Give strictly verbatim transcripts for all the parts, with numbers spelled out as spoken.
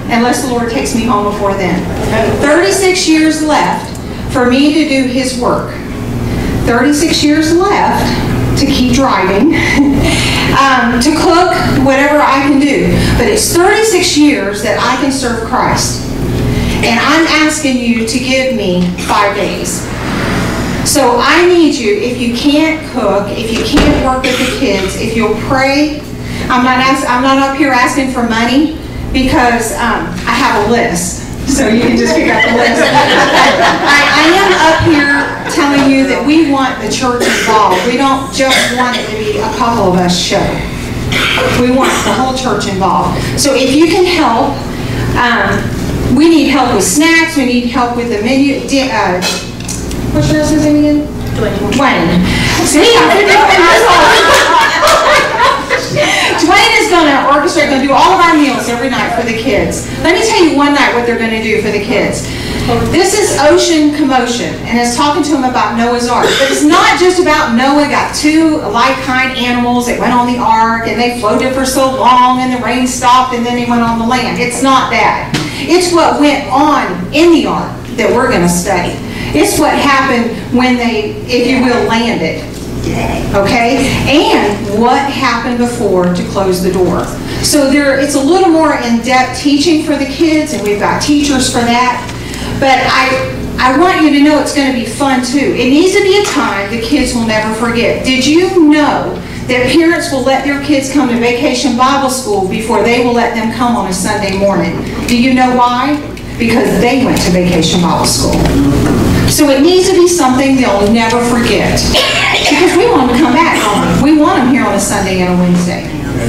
unless the Lord takes me home before then. thirty-six years left for me to do His work. thirty-six years left to keep driving, um, to cook, whatever I can do. But it's thirty-six years that I can serve Christ. And I'm asking you to give me five days. So I need you, if you can't cook, if you can't work with the kids, if you'll pray. I'm not, ask, I'm not up here asking for money because um, I have a list. So you can just pick up the list. I, I am up here telling you that we want the church involved. We don't just want it to be a couple of us show. We want the whole church involved. So if you can help, um, we need help with snacks. We need help with the menu. Uh, what's your husband's name again? Dwayne. Dwayne. See, I figured Dwayne is going to orchestrate, going to do all of our meals every night for the kids. Let me tell you one night what they're going to do for the kids. This is Ocean Commotion, and it's talking to them about Noah's Ark. But it's not just about Noah got two like-kind animals that went on the ark, and they floated for so long, and the rain stopped, and then they went on the land. It's not that. It's what went on in the ark that we're going to study. It's what happened when they, if you will, landed. Okay? And what happened before to close the door. So there, it's a little more in-depth teaching for the kids, and we've got teachers for that. But I, I want you to know it's going to be fun too. It needs to be a time the kids will never forget. Did you know that parents will let their kids come to Vacation Bible School before they will let them come on a Sunday morning? Do you know why? Because they went to Vacation Bible School. So it needs to be something they'll never forget. Because we want them to come back home. We want them here on a Sunday and a Wednesday.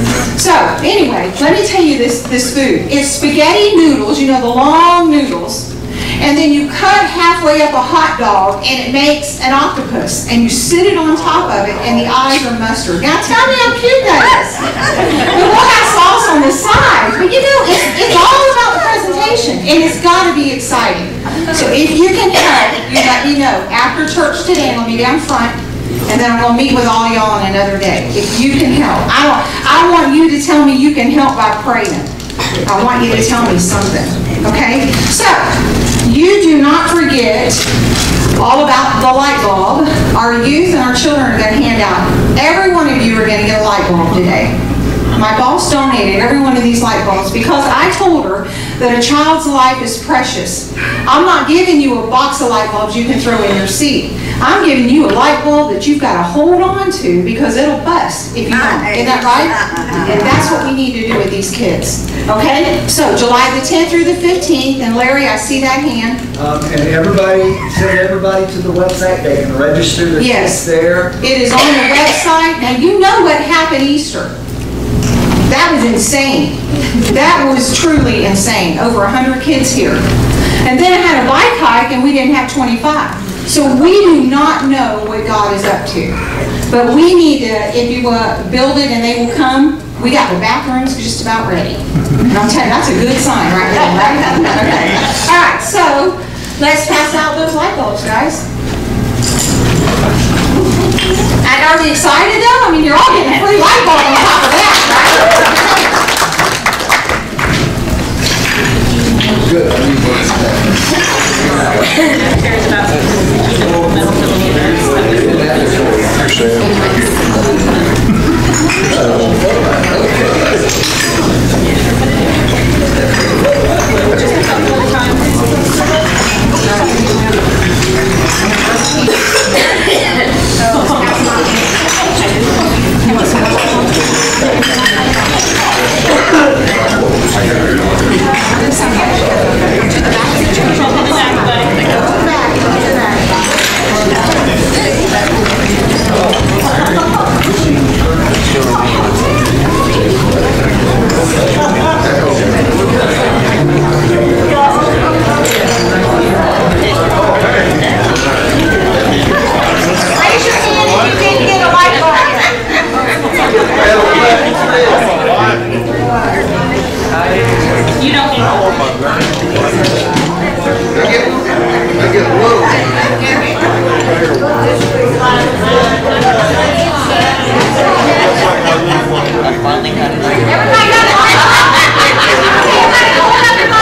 So anyway, let me tell you this, this food. It's spaghetti noodles, you know, the long noodles. And then you cut halfway up a hot dog and it makes an octopus. And you sit it on top of it and the eyes are mustard. Now tell me how cute that is. But we'll have sauce on the side. But you know, it's, it's all about the presentation. And it's got to be exciting. So if you can help, you let me know. After church today, I'll be down front. And then I'm going to meet with all y'all on another day. If you can help. I, don't, I want you to tell me you can help by praying. I want you to tell me something. Okay? So, you do not forget all about the light bulb. Our youth and our children are going to hand out. Every one of you are going to get a light bulb today. My boss donated every one of these light bulbs because I told her that a child's life is precious. I'm not giving you a box of light bulbs you can throw in your seat. I'm giving you a light bulb that you've got to hold on to because it'll bust if you don't. Isn't that right? And that's what we need to do with these kids. Okay? So July the tenth through the fifteenth, and Larry, I see that hand. Um, and everybody, send everybody to the website. They can register the yes. kids there. It is on the website. Now you know what happened Easter. That was insane. That was truly insane. Over one hundred kids here. And then I had a bike hike and we didn't have twenty-five. So we do not know what God is up to. But we need to, if you uh, build it and they will come, we got the bathrooms just about ready. And I'm telling you, that's a good sign right there, right? Okay. All right, so let's pass out those light bulbs, guys. And are we excited though? I mean, you're all getting a free light bulb on top of that, right? Good. Everybody got it.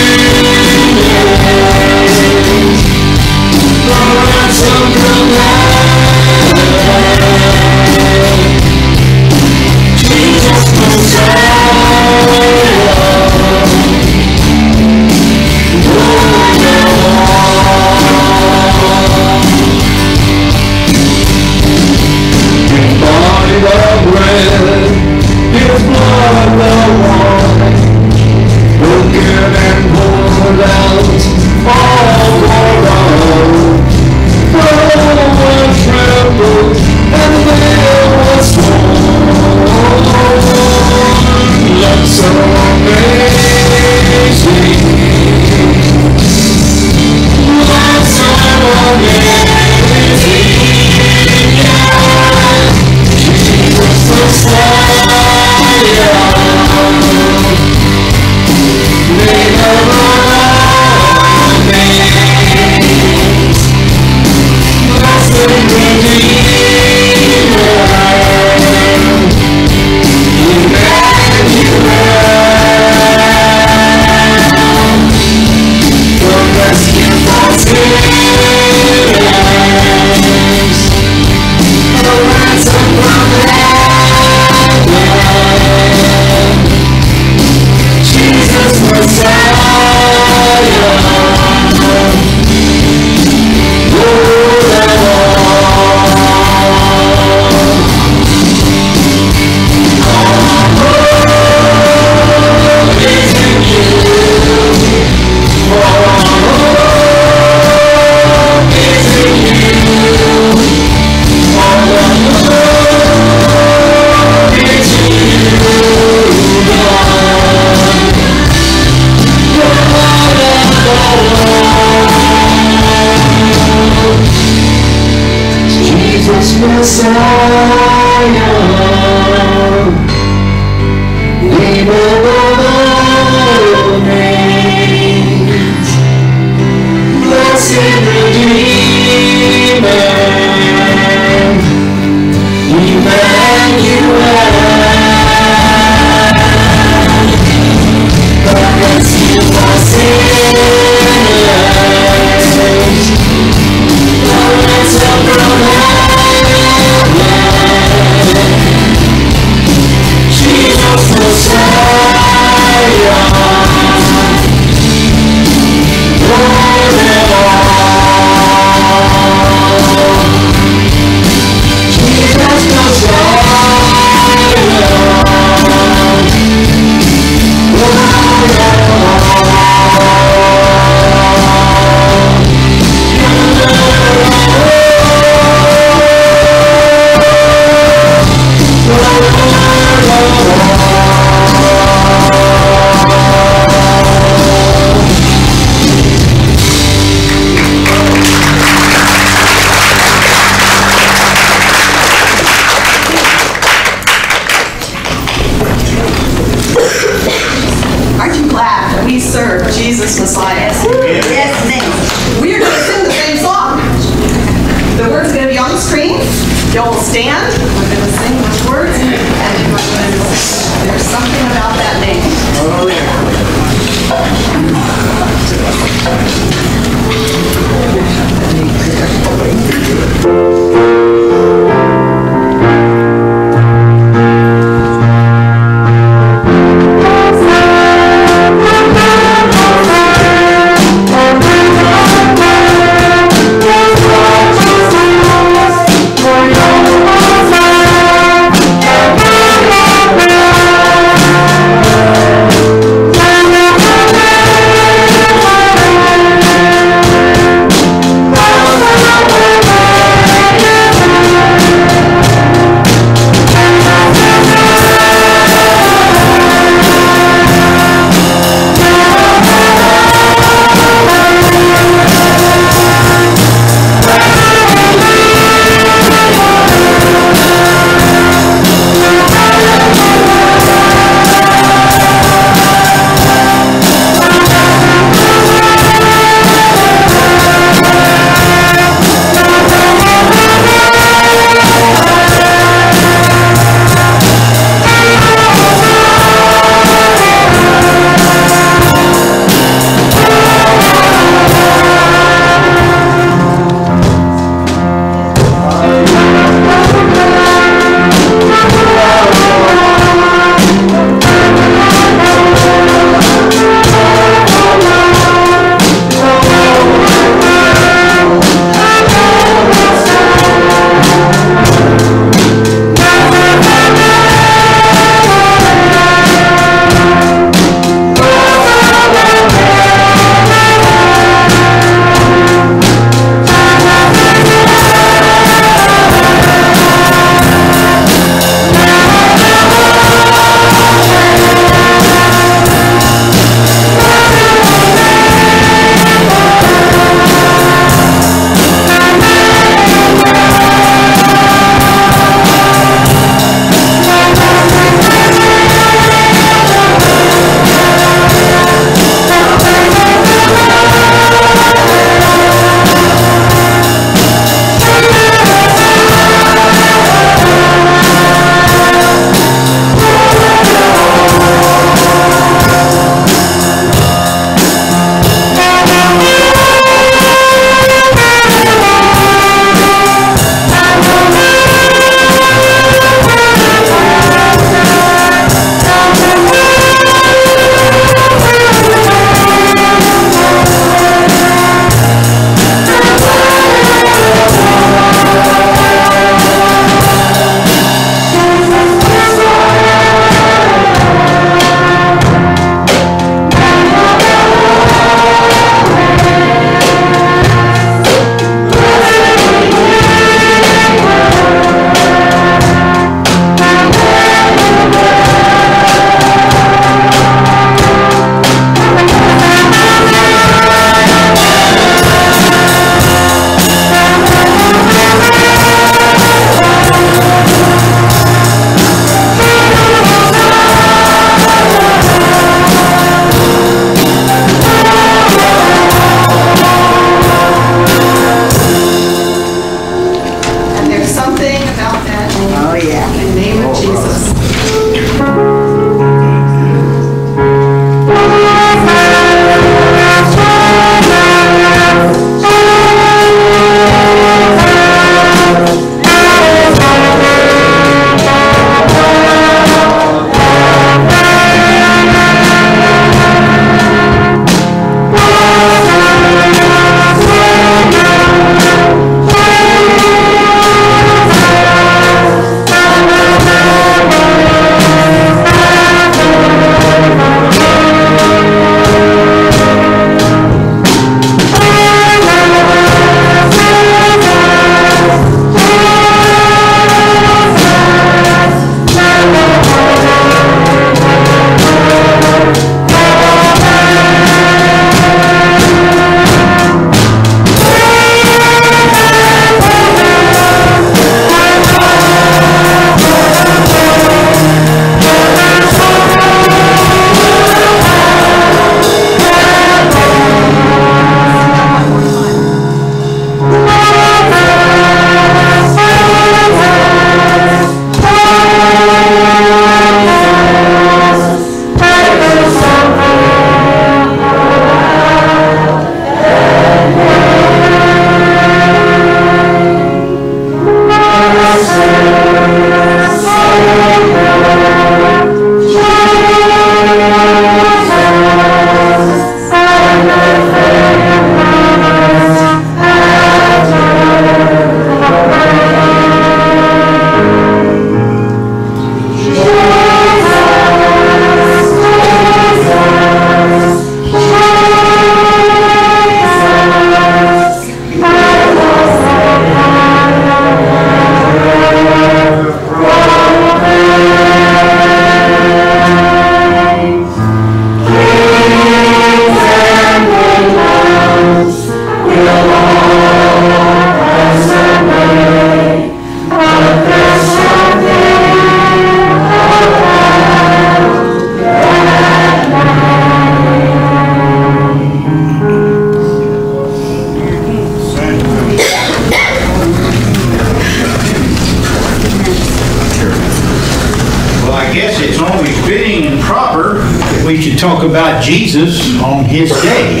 talk about Jesus on his day.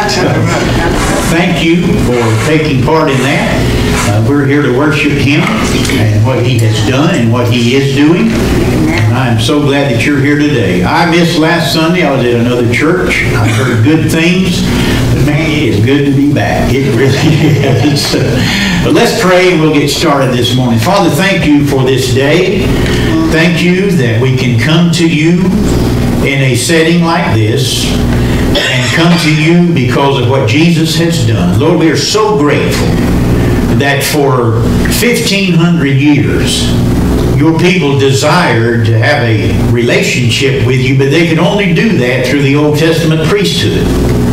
Thank you for taking part in that. Uh, we're here to worship him and what he has done and what he is doing. I'm so glad that you're here today. I missed last Sunday. I was at another church. I heard good things. But man, it is good to be back. It really is. But let's pray and we'll get started this morning. Father, thank you for this day. Thank you that we can come to you in a setting like this and come to you because of what Jesus has done. Lord, we are so grateful that for fifteen hundred years, your people desired to have a relationship with you, but they could only do that through the Old Testament priesthood.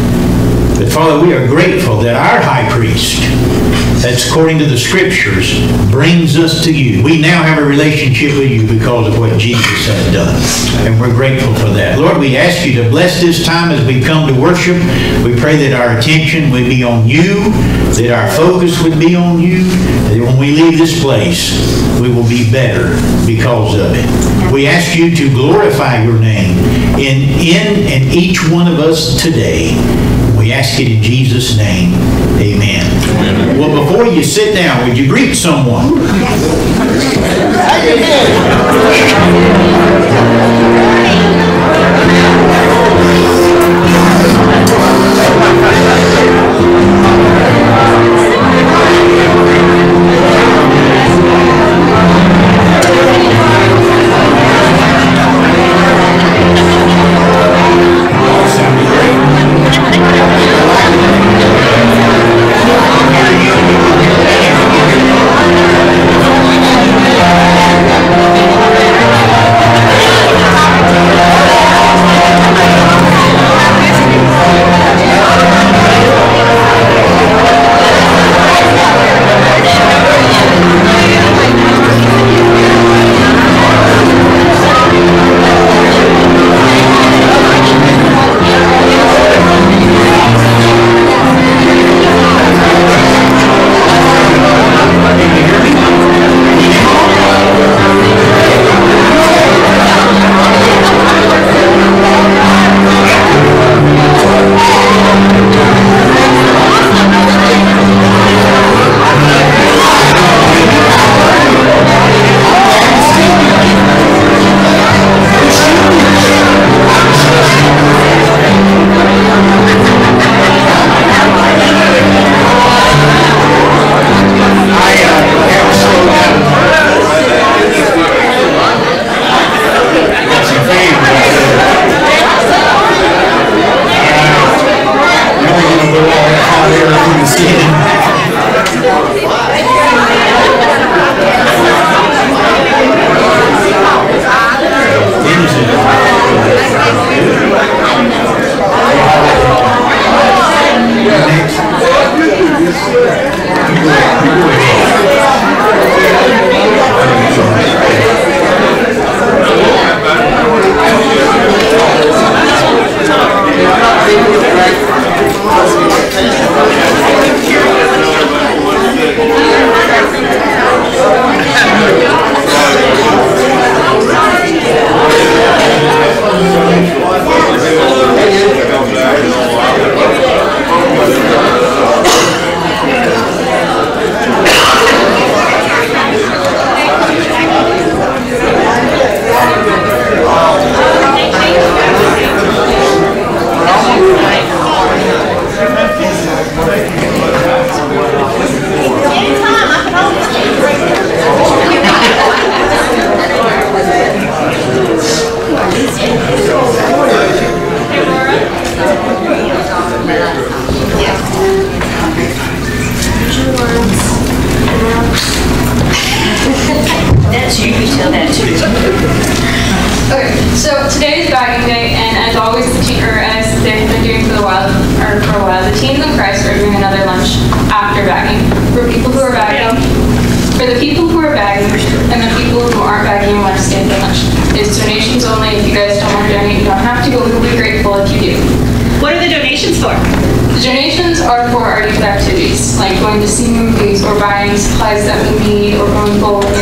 But Father, we are grateful that our high priest, that's according to the Scriptures, brings us to you. We now have a relationship with you because of what Jesus has done. And we're grateful for that. Lord, we ask you to bless this time as we come to worship. We pray that our attention would be on you, that our focus would be on you, that when we leave this place, we will be better because of it. We ask you to glorify your name in, in and each one of us today. We ask it in Jesus' name. Amen. Amen. Well, before you sit down, would you greet someone?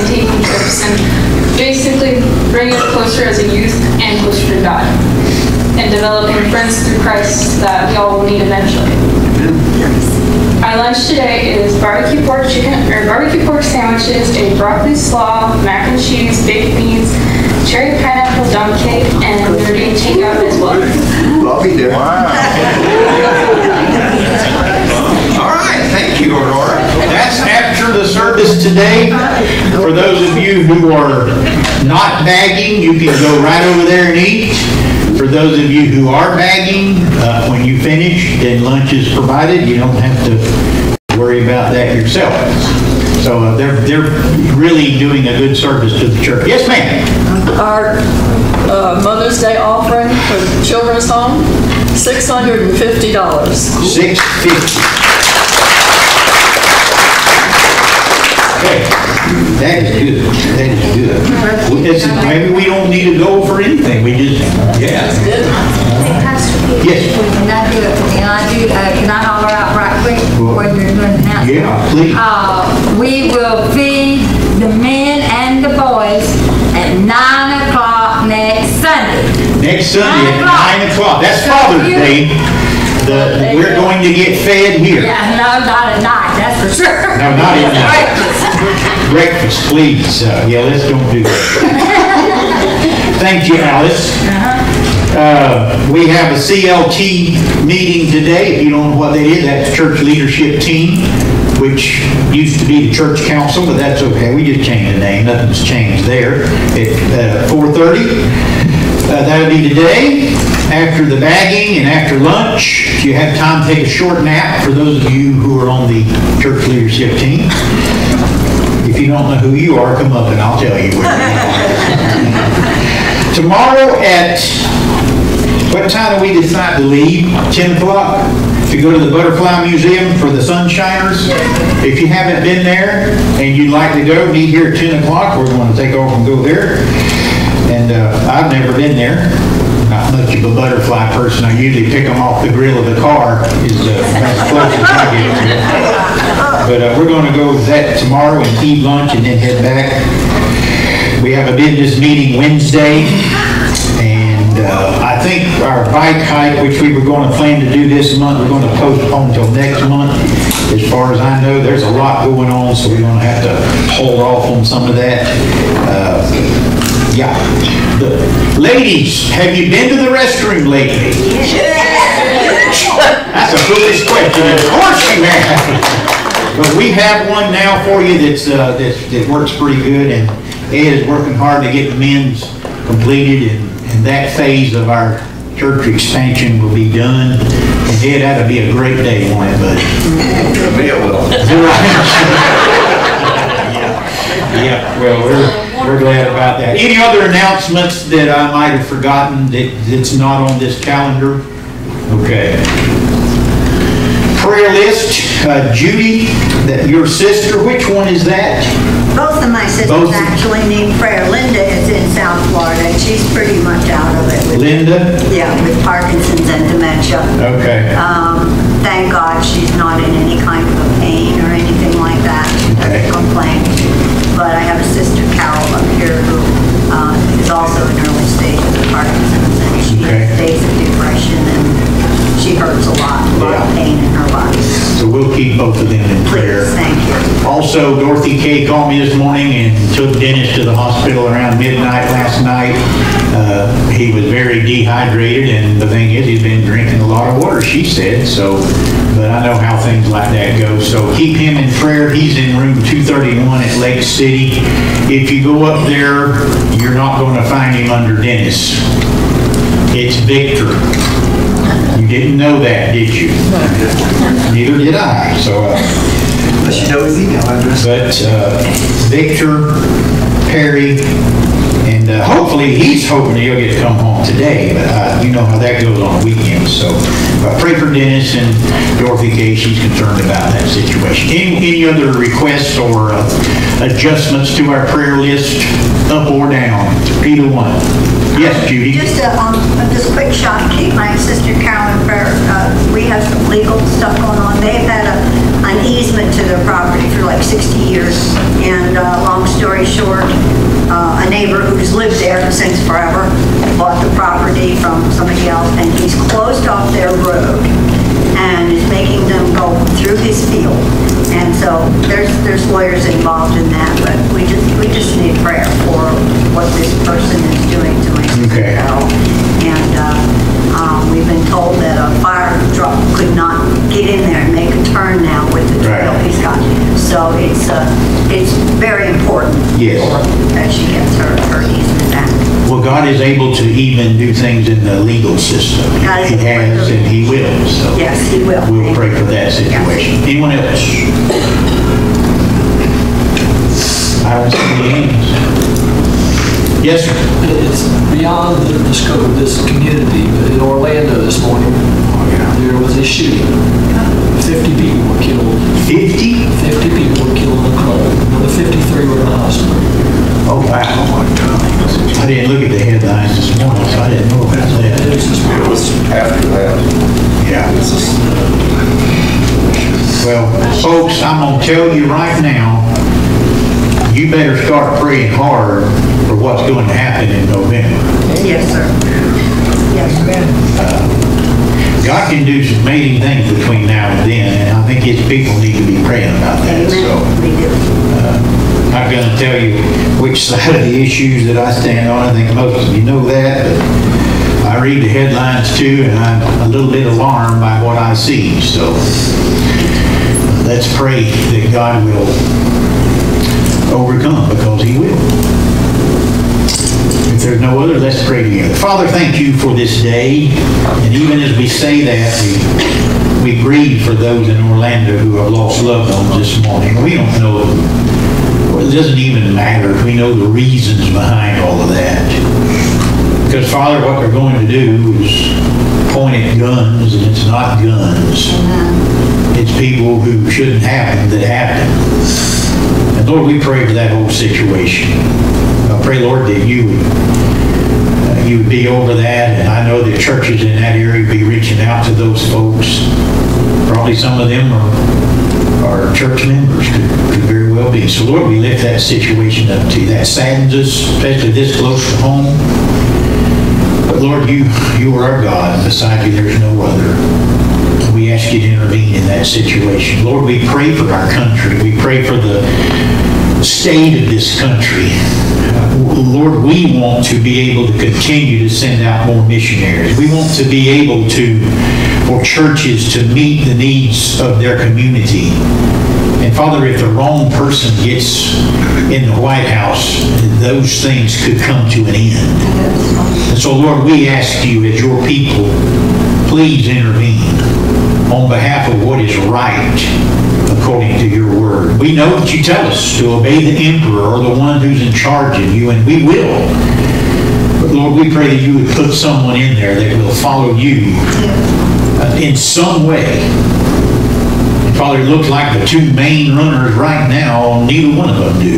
Basically, bring us closer as a youth and closer to God. and developing friends through Christ that we all will need eventually. Our lunch today is barbecue pork chicken or barbecue pork sandwiches, a broccoli slaw, mac and cheese, baked beans, cherry pineapple dump cake, and we're doing takeout as well. I'll be there. Wow. All right, thank you, Aurora. That's after the service today. For those of you who are not bagging, you can go right over there and eat. For those of you who are bagging, uh, when you finish, then lunch is provided. You don't have to worry about that yourself. So uh, they're, they're really doing a good service to the church. Yes, ma'am. Our uh, Mother's Day offering for the Children's Home, six hundred fifty dollars. six hundred fifty dollars. Okay. That is good. That is good. It's, maybe we don't need to go for anything. We just, yeah. Yes. Can I do it? Can I do, uh, can I holler out right quick when you're doing the announcement? Yeah, please. Uh, we will feed the men and the boys at nine o'clock next Sunday. Next Sunday at nine o'clock. That's Father's Day. The, we're going to get fed here. Yeah, no, not at night, that's for sure. No, not at night. Breakfast, please. Uh, yeah, let's don't do that. Thank you, Alice. Uh, we have a C L T meeting today. If you don't know what that is, that's Church Leadership Team, which used to be the Church Council, but that's okay. We just changed the name. Nothing's changed there. At uh, four thirty. Uh, that'll be today, after the bagging and after lunch. If you have time, take a short nap for those of you who are on the church leadership team. If you don't know who you are, come up and I'll tell you where you are. Tomorrow at, what time do we decide to leave? ten o'clock? To go to the Butterfly Museum for the Sunshiners. If you haven't been there and you'd like to go, meet here at ten o'clock. We're going to take off and go there. And uh, I've never been there. Not much of a butterfly person. I usually pick them off the grill of the car. Is uh, as close as I get to it. But uh, we're going to go to that tomorrow and eat lunch and then head back. We have a business meeting Wednesday. And uh, I think our bike hike, which we were going to plan to do this month, we're going to postpone until next month. As far as I know, there's a lot going on, so we're going to have to hold off on some of that. Uh, Yeah. The, ladies, have you been to the restroom lately? That's a foolish question. Of course you have. But we have one now for you that's, uh, that, that works pretty good, and Ed is working hard to get the men's completed, and, and that phase of our church expansion will be done. And Ed, that'll be a great day, won't it, buddy? It will. Yeah. Yeah, well, we're... We're glad about that. Any other announcements that I might have forgotten that, that's not on this calendar? Okay. Prayer list, uh, Judy, that your sister, which one is that? Both of my sisters Both? actually need prayer. Linda is in South Florida, and she's pretty much out of it. With, Linda? Yeah, with Parkinson's and dementia. Okay. Um, thank God she's not in any kind of a pain or anything like that. She doesn't Okay. complain. But I have a sister, Carol, up here who uh, is also in early stages of Parkinson's, and she Okay. has days of depression, and she hurts a lot, a lot of Yeah. pain in her body. So we'll keep both of them in prayer. Please, thank you. Also, Dorothy Kay called me this morning and took Dennis to the hospital around midnight last night. Uh, he was very dehydrated, and the thing is, he's been drinking a lot of water, she said, so, but I know how things like that go. So keep him in prayer. He's in room two thirty-one at Lake City. If you go up there, you're not going to find him under Dennis. It's Victor. You didn't know that, did you? Neither did I, so... Uh, Unless you know his email address. But uh, Victor, Perry, and uh, hopefully he's hoping he'll get to come home today, but uh, you know how that goes on weekends. So uh, pray for Dennis and Dorothy Kay. She's concerned about that situation. Any, any other requests or uh, adjustments to our prayer list, up or down? Either one. Yes, Judy? Just a, um, just a quick shot, keep my sister Carolyn prayer. Uh, we have some legal stuff going on. They've had a, an easement to their property for like sixty years. And uh, long story short, uh, a neighbor neighbor who's lived there since forever, bought the property from somebody else, and he's closed off their road and is making them go through his field. And so there's there's lawyers involved in that, but we just we just need prayer for what this person is doing to my sister Okay. Carol. And uh, um, we've been told that a fire truck could not get in there and make a turn now with the trail Right. he's got. So it's uh, it's very important Yes. for, that she gets her, her easement back. Well, God is able to even do things in the legal system. God is He has and He will, so. Yes, he will. We'll pray for that situation. Anyone else? I don't see any hands. Yes, sir. It's beyond the, the scope of this community, but in Orlando this morning, there was a shooting. fifty people were killed. fifty? fifty people were killed in the club. Another fifty-three were in the hospital. Oh, wow. I didn't look at the headlines this morning, so I didn't know about that. It was just- It was after that. Yeah. Well, folks, I'm going to tell you right now, you better start praying hard for what's going to happen in November. Yes, sir. Yes, sir. God can do some amazing things between now and then, and I think His people need to be praying about that. So, Amen. We do. I'm not going to tell you which side of the issues that I stand on. I think most of you know that, but I read the headlines too, and I'm a little bit alarmed by what I see. So let's pray that God will overcome, because He will. If there's no other, let's pray together. Father, thank you for this day. And even as we say that, we, we grieve for those in Orlando who have lost loved ones this morning. We don't know, well, it doesn't even matter if we know the reasons behind all of that. Because, Father, what they're going to do is point at guns, and it's not guns. It's people who shouldn't have them that have them. And Lord, we pray for that whole situation. I pray, Lord, that you would, uh, you would be over that, and I know that churches in that area would be reaching out to those folks. Probably some of them are, are church members, could, could very well be. So, Lord, we lift that situation up to you. That saddens us, especially this close to home. But, Lord, you, you are our God. Beside you, there's no other. We ask you to intervene in that situation. Lord, we pray for our country. We pray for the state of this country. Lord, we want to be able to continue to send out more missionaries. We want to be able to, for churches to meet the needs of their community. And Father, if the wrong person gets in the White House, those things could come to an end. And so, Lord, we ask you as your people, please intervene on behalf of what is right according to your word. We know that you tell us to obey the emperor or the one who's in charge of you, and we will. But Lord, we pray that you would put someone in there that will follow you uh, in some way. And Father, it looks like the two main runners right now, neither one of them do.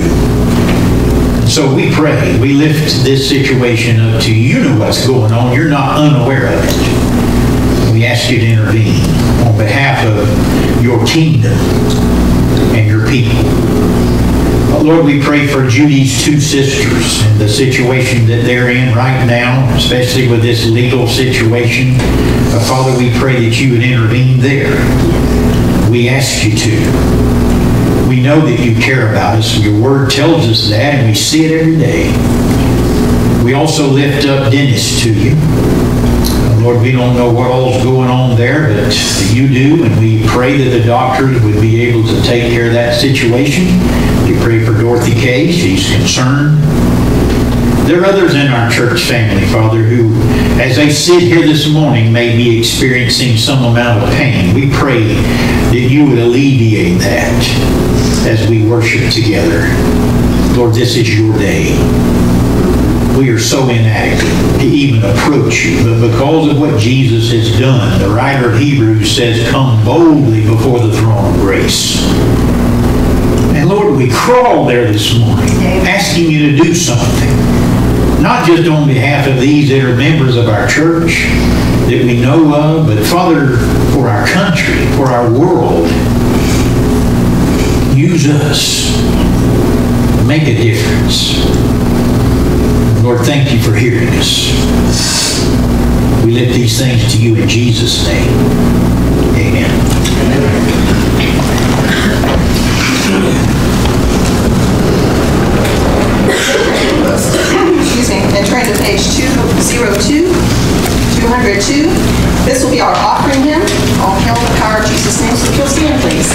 So we pray, we lift this situation up to you. You know what's going on. You're not unaware of it. We ask you to intervene on behalf of your kingdom and your people. Lord, we pray for Judy's two sisters and the situation that they're in right now, especially with this legal situation. Uh, Father, we pray that you would intervene there. We ask you to. We know that you care about us, and your word tells us that, and we see it every day. We also lift up Dennis to you. Lord, we don't know what all's going on there, but you do, and we pray that the doctors would be able to take care of that situation. We pray for Dorothy Kay. She's concerned. There are others in our church family, Father, who, as they sit here this morning, may be experiencing some amount of pain. We pray that you would alleviate that as we worship together. Lord, this is your day. We are so inadequate to even approach you. But because of what Jesus has done, the writer of Hebrews says, come boldly before the throne of grace. And Lord, we crawl there this morning, asking you to do something. Not just on behalf of these that are members of our church that we know of, but Father, for our country, for our world. Use us. Make a difference. Lord, thank you for hearing us. We lift these things to you in Jesus' name. Amen. Excuse me, and turn to page two oh two, two oh two. This will be our offering hymn. All hail the power of Jesus' name. So if you'll stand, please.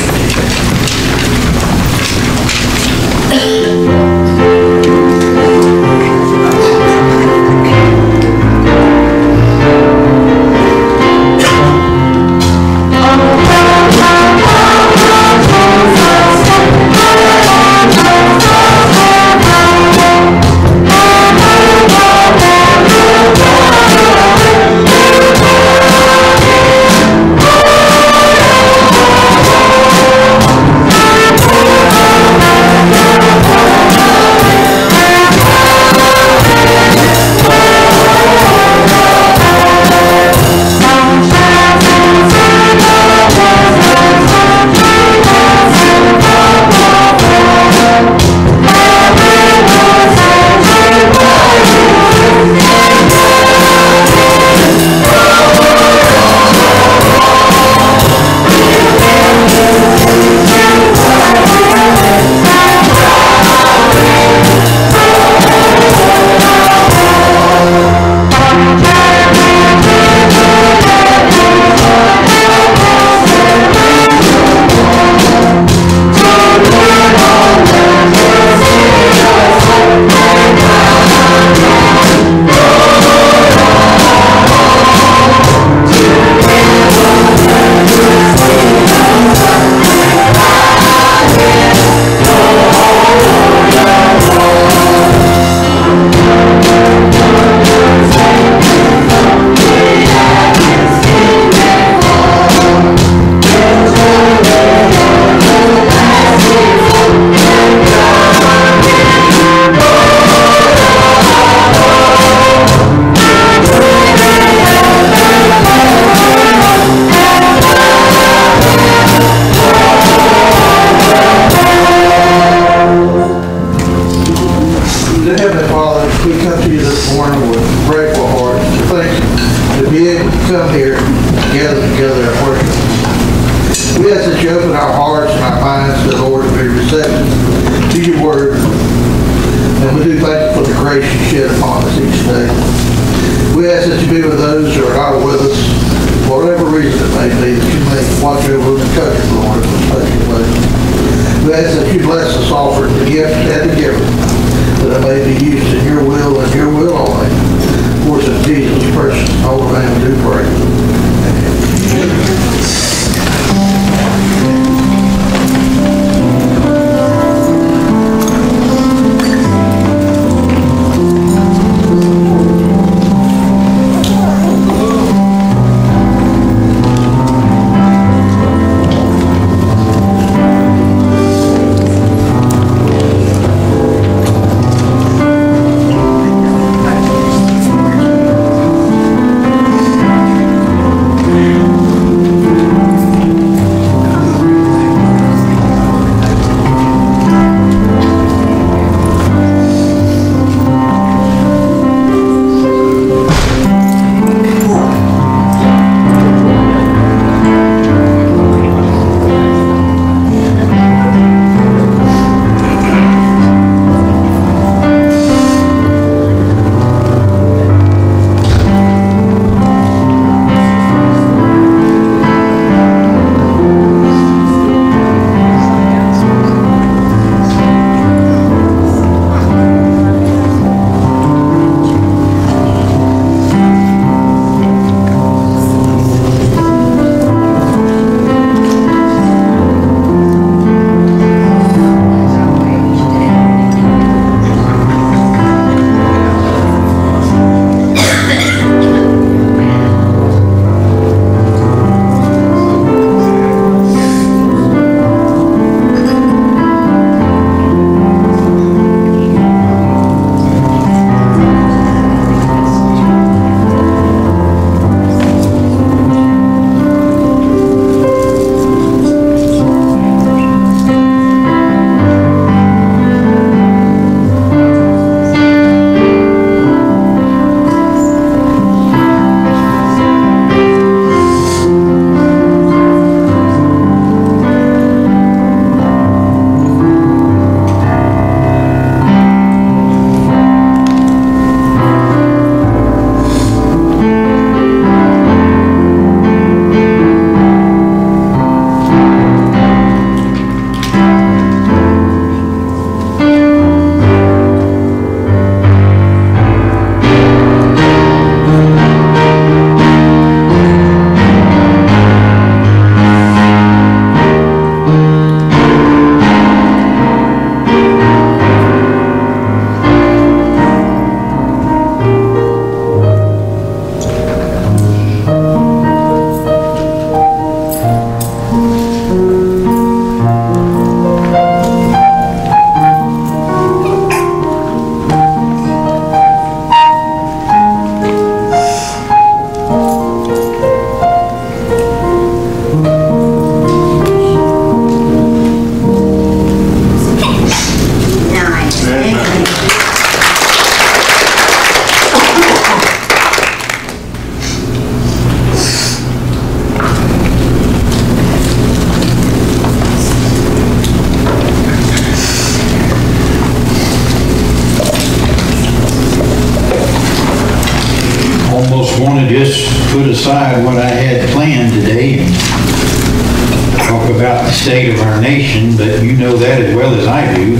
aside what I had planned today and talk about the state of our nation, but you know that as well as I do.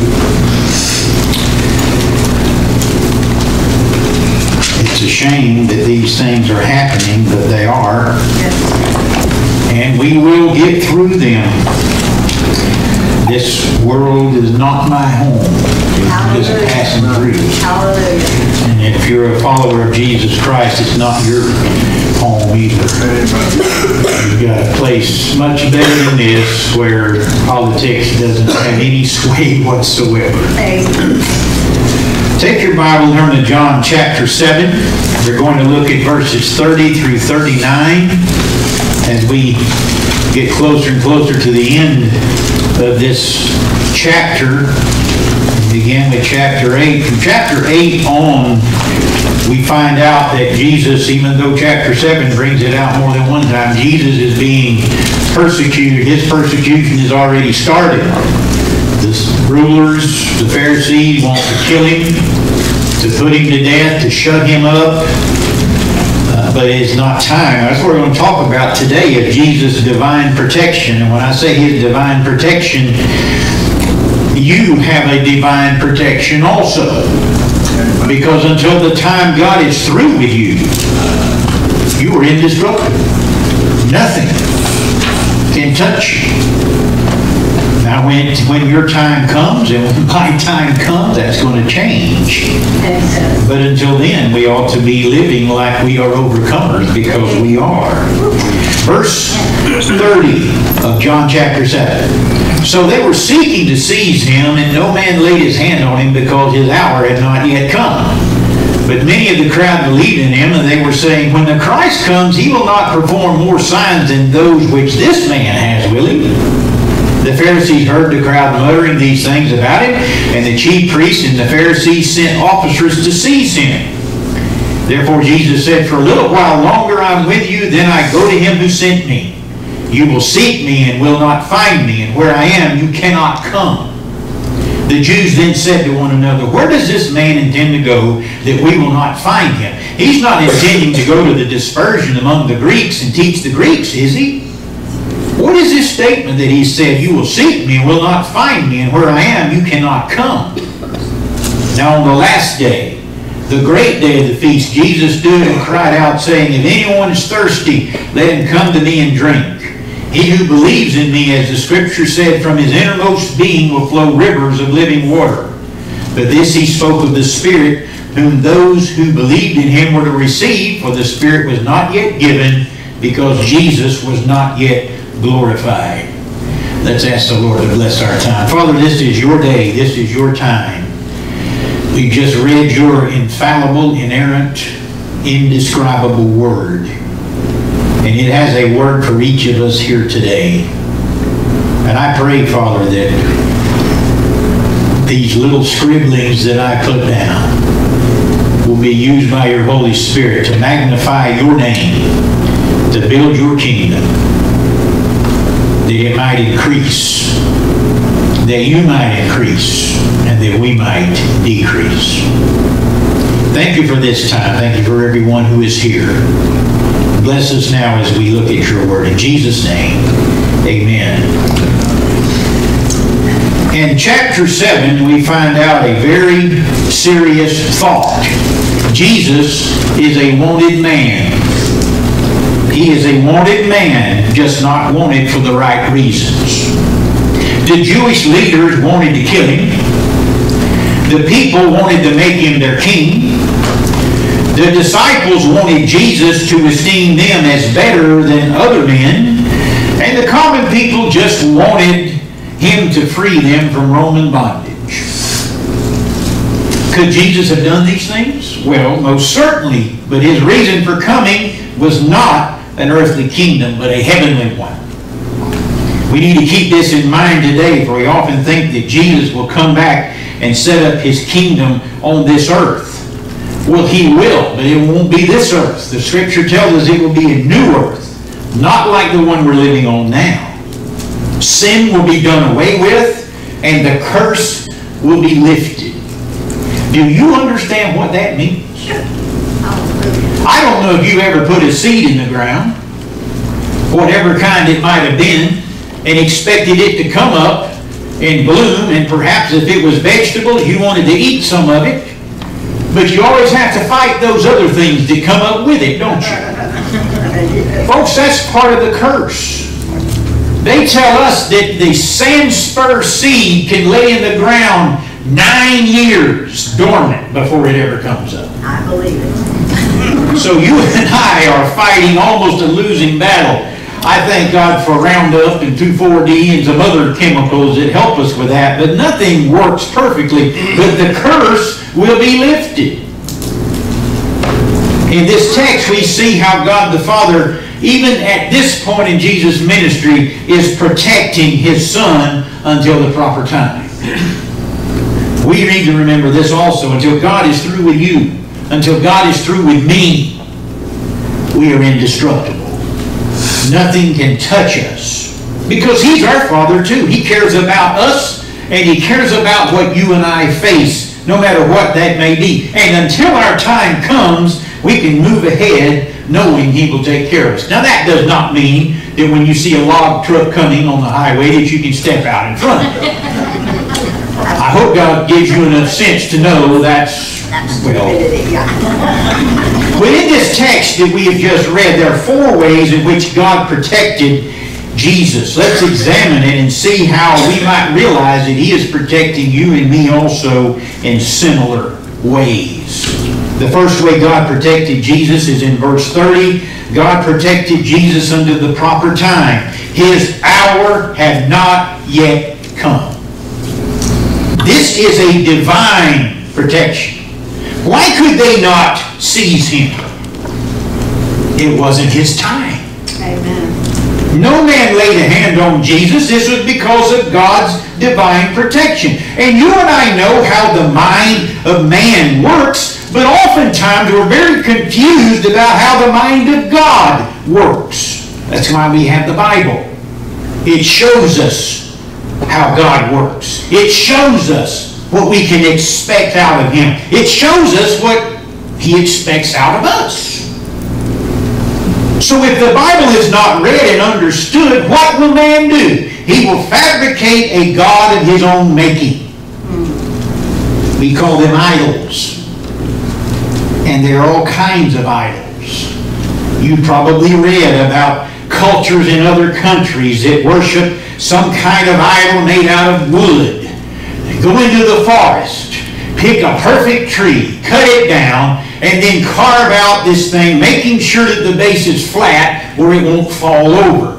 It's a shame that these things are happening, but they are. And we will get through them. This world is not my home. It's just passing through. Hallelujah. And if you're a follower of Jesus Christ, it's not your home either. You've got a place much better than this where politics doesn't have any sway whatsoever. Take your Bible and turn to John chapter seven. We're going to look at verses thirty through thirty-nine as we get closer and closer to the end of this chapter. We begin with chapter eight. From chapter eight on, we find out that Jesus, even though chapter seven brings it out more than one time, Jesus is being persecuted. His persecution has already started. The rulers, the Pharisees want to kill him, to put him to death, to shut him up. Uh, but it's not time. That's what we're going to talk about today, of Jesus' divine protection. And when I say his divine protection, you have a divine protection also. Because until the time God is through with you, you are indestructible. Nothing can touch you. Now, when, when your time comes, and when my time comes, that's going to change. But until then, we ought to be living like we are overcomers, because we are. Verse thirty of John chapter seven. So they were seeking to seize him, and no man laid his hand on him, because his hour had not yet come. But many of the crowd believed in him, and they were saying, when the Christ comes, he will not perform more signs than those which this man has, will he? The Pharisees heard the crowd muttering these things about him, and the chief priests and the Pharisees sent officers to seize him. Therefore Jesus said, for a little while longer I'm with you, then I go to him who sent me. You will seek me and will not find me, and where I am you cannot come. The Jews then said to one another, where does this man intend to go that we will not find him? He's not intending to go to the dispersion among the Greeks and teach the Greeks, is he? What is this statement that he said, you will seek me and will not find me, and where I am you cannot come? Now on the last day, the great day of the feast, Jesus stood and cried out, saying, if anyone is thirsty, let him come to me and drink. He who believes in me, as the scripture said, from his innermost being will flow rivers of living water. But this he spoke of the Spirit, whom those who believed in him were to receive, for the Spirit was not yet given, because Jesus was not yet glorified. Let's ask the Lord to bless our time. Father, this is your day. This is your time. We just read your infallible, inerrant, indescribable word. And it has a word for each of us here today. And I pray, Father, that these little scribblings that I put down will be used by your Holy Spirit to magnify your name, to build your kingdom, that it might increase, that you might increase, and that we might decrease. Thank you for this time. Thank you for everyone who is here. Bless us now as we look at your word. In Jesus' name, amen. In chapter seven, we find out a very serious thought. Jesus is a wanted man. He is a wanted man, just not wanted for the right reasons. The Jewish leaders wanted to kill him. The people wanted to make him their king. The disciples wanted Jesus to esteem them as better than other men. And the common people just wanted him to free them from Roman bondage. Could Jesus have done these things? Well, most certainly. But his reason for coming was not an earthly kingdom, but a heavenly one. We need to keep this in mind today, for we often think that Jesus will come back and set up his kingdom on this earth. Well, he will, but it won't be this earth. The scripture tells us it will be a new earth, not like the one we're living on now. Sin will be done away with, and the curse will be lifted. Do you understand what that means? I don't know if you ever put a seed in the ground, whatever kind it might have been, and expected it to come up and bloom, and perhaps if it was vegetable, you wanted to eat some of it. But you always have to fight those other things that come up with it, don't you? Folks, that's part of the curse. They tell us that the sandspur seed can lay in the ground nine years dormant before it ever comes up. I believe it. So you and I are fighting almost a losing battle. I thank God for Roundup and two four D and some other chemicals that help us with that, but nothing works perfectly. But the curse will be lifted. In this text, we see how God the Father, even at this point in Jesus' ministry, is protecting His Son until the proper time. We need to remember this also. Until God is through with you, until God is through with me, we are indestructible. Nothing can touch us. Because He's our Father too. He cares about us, and He cares about what you and I face, no matter what that may be. And until our time comes, we can move ahead knowing He will take care of us. Now that does not mean that when you see a log truck coming on the highway that you can step out in front of it. I hope God gives you enough sense to know that's, well. But in this text that we have just read, there are four ways in which God protected Jesus. Let's examine it and see how we might realize that He is protecting you and me also in similar ways. The first way God protected Jesus is in verse thirty. God protected Jesus unto the proper time. His hour had not yet come. This is a divine protection. Why could they not seize Him? It wasn't His time. Amen. No man laid a hand on Jesus. This was because of God's divine protection. And you and I know how the mind of man works, but oftentimes we're very confused about how the mind of God works. That's why we have the Bible. It shows us how God works. It shows us what we can expect out of Him. It shows us what He expects out of us. So if the Bible is not read and understood, what will man do? He will fabricate a God of his own making. We call them idols. And there are all kinds of idols. You've probably read about cultures in other countries that worship some kind of idol made out of wood. They go into the forest, pick a perfect tree, cut it down, and then carve out this thing, making sure that the base is flat where it won't fall over.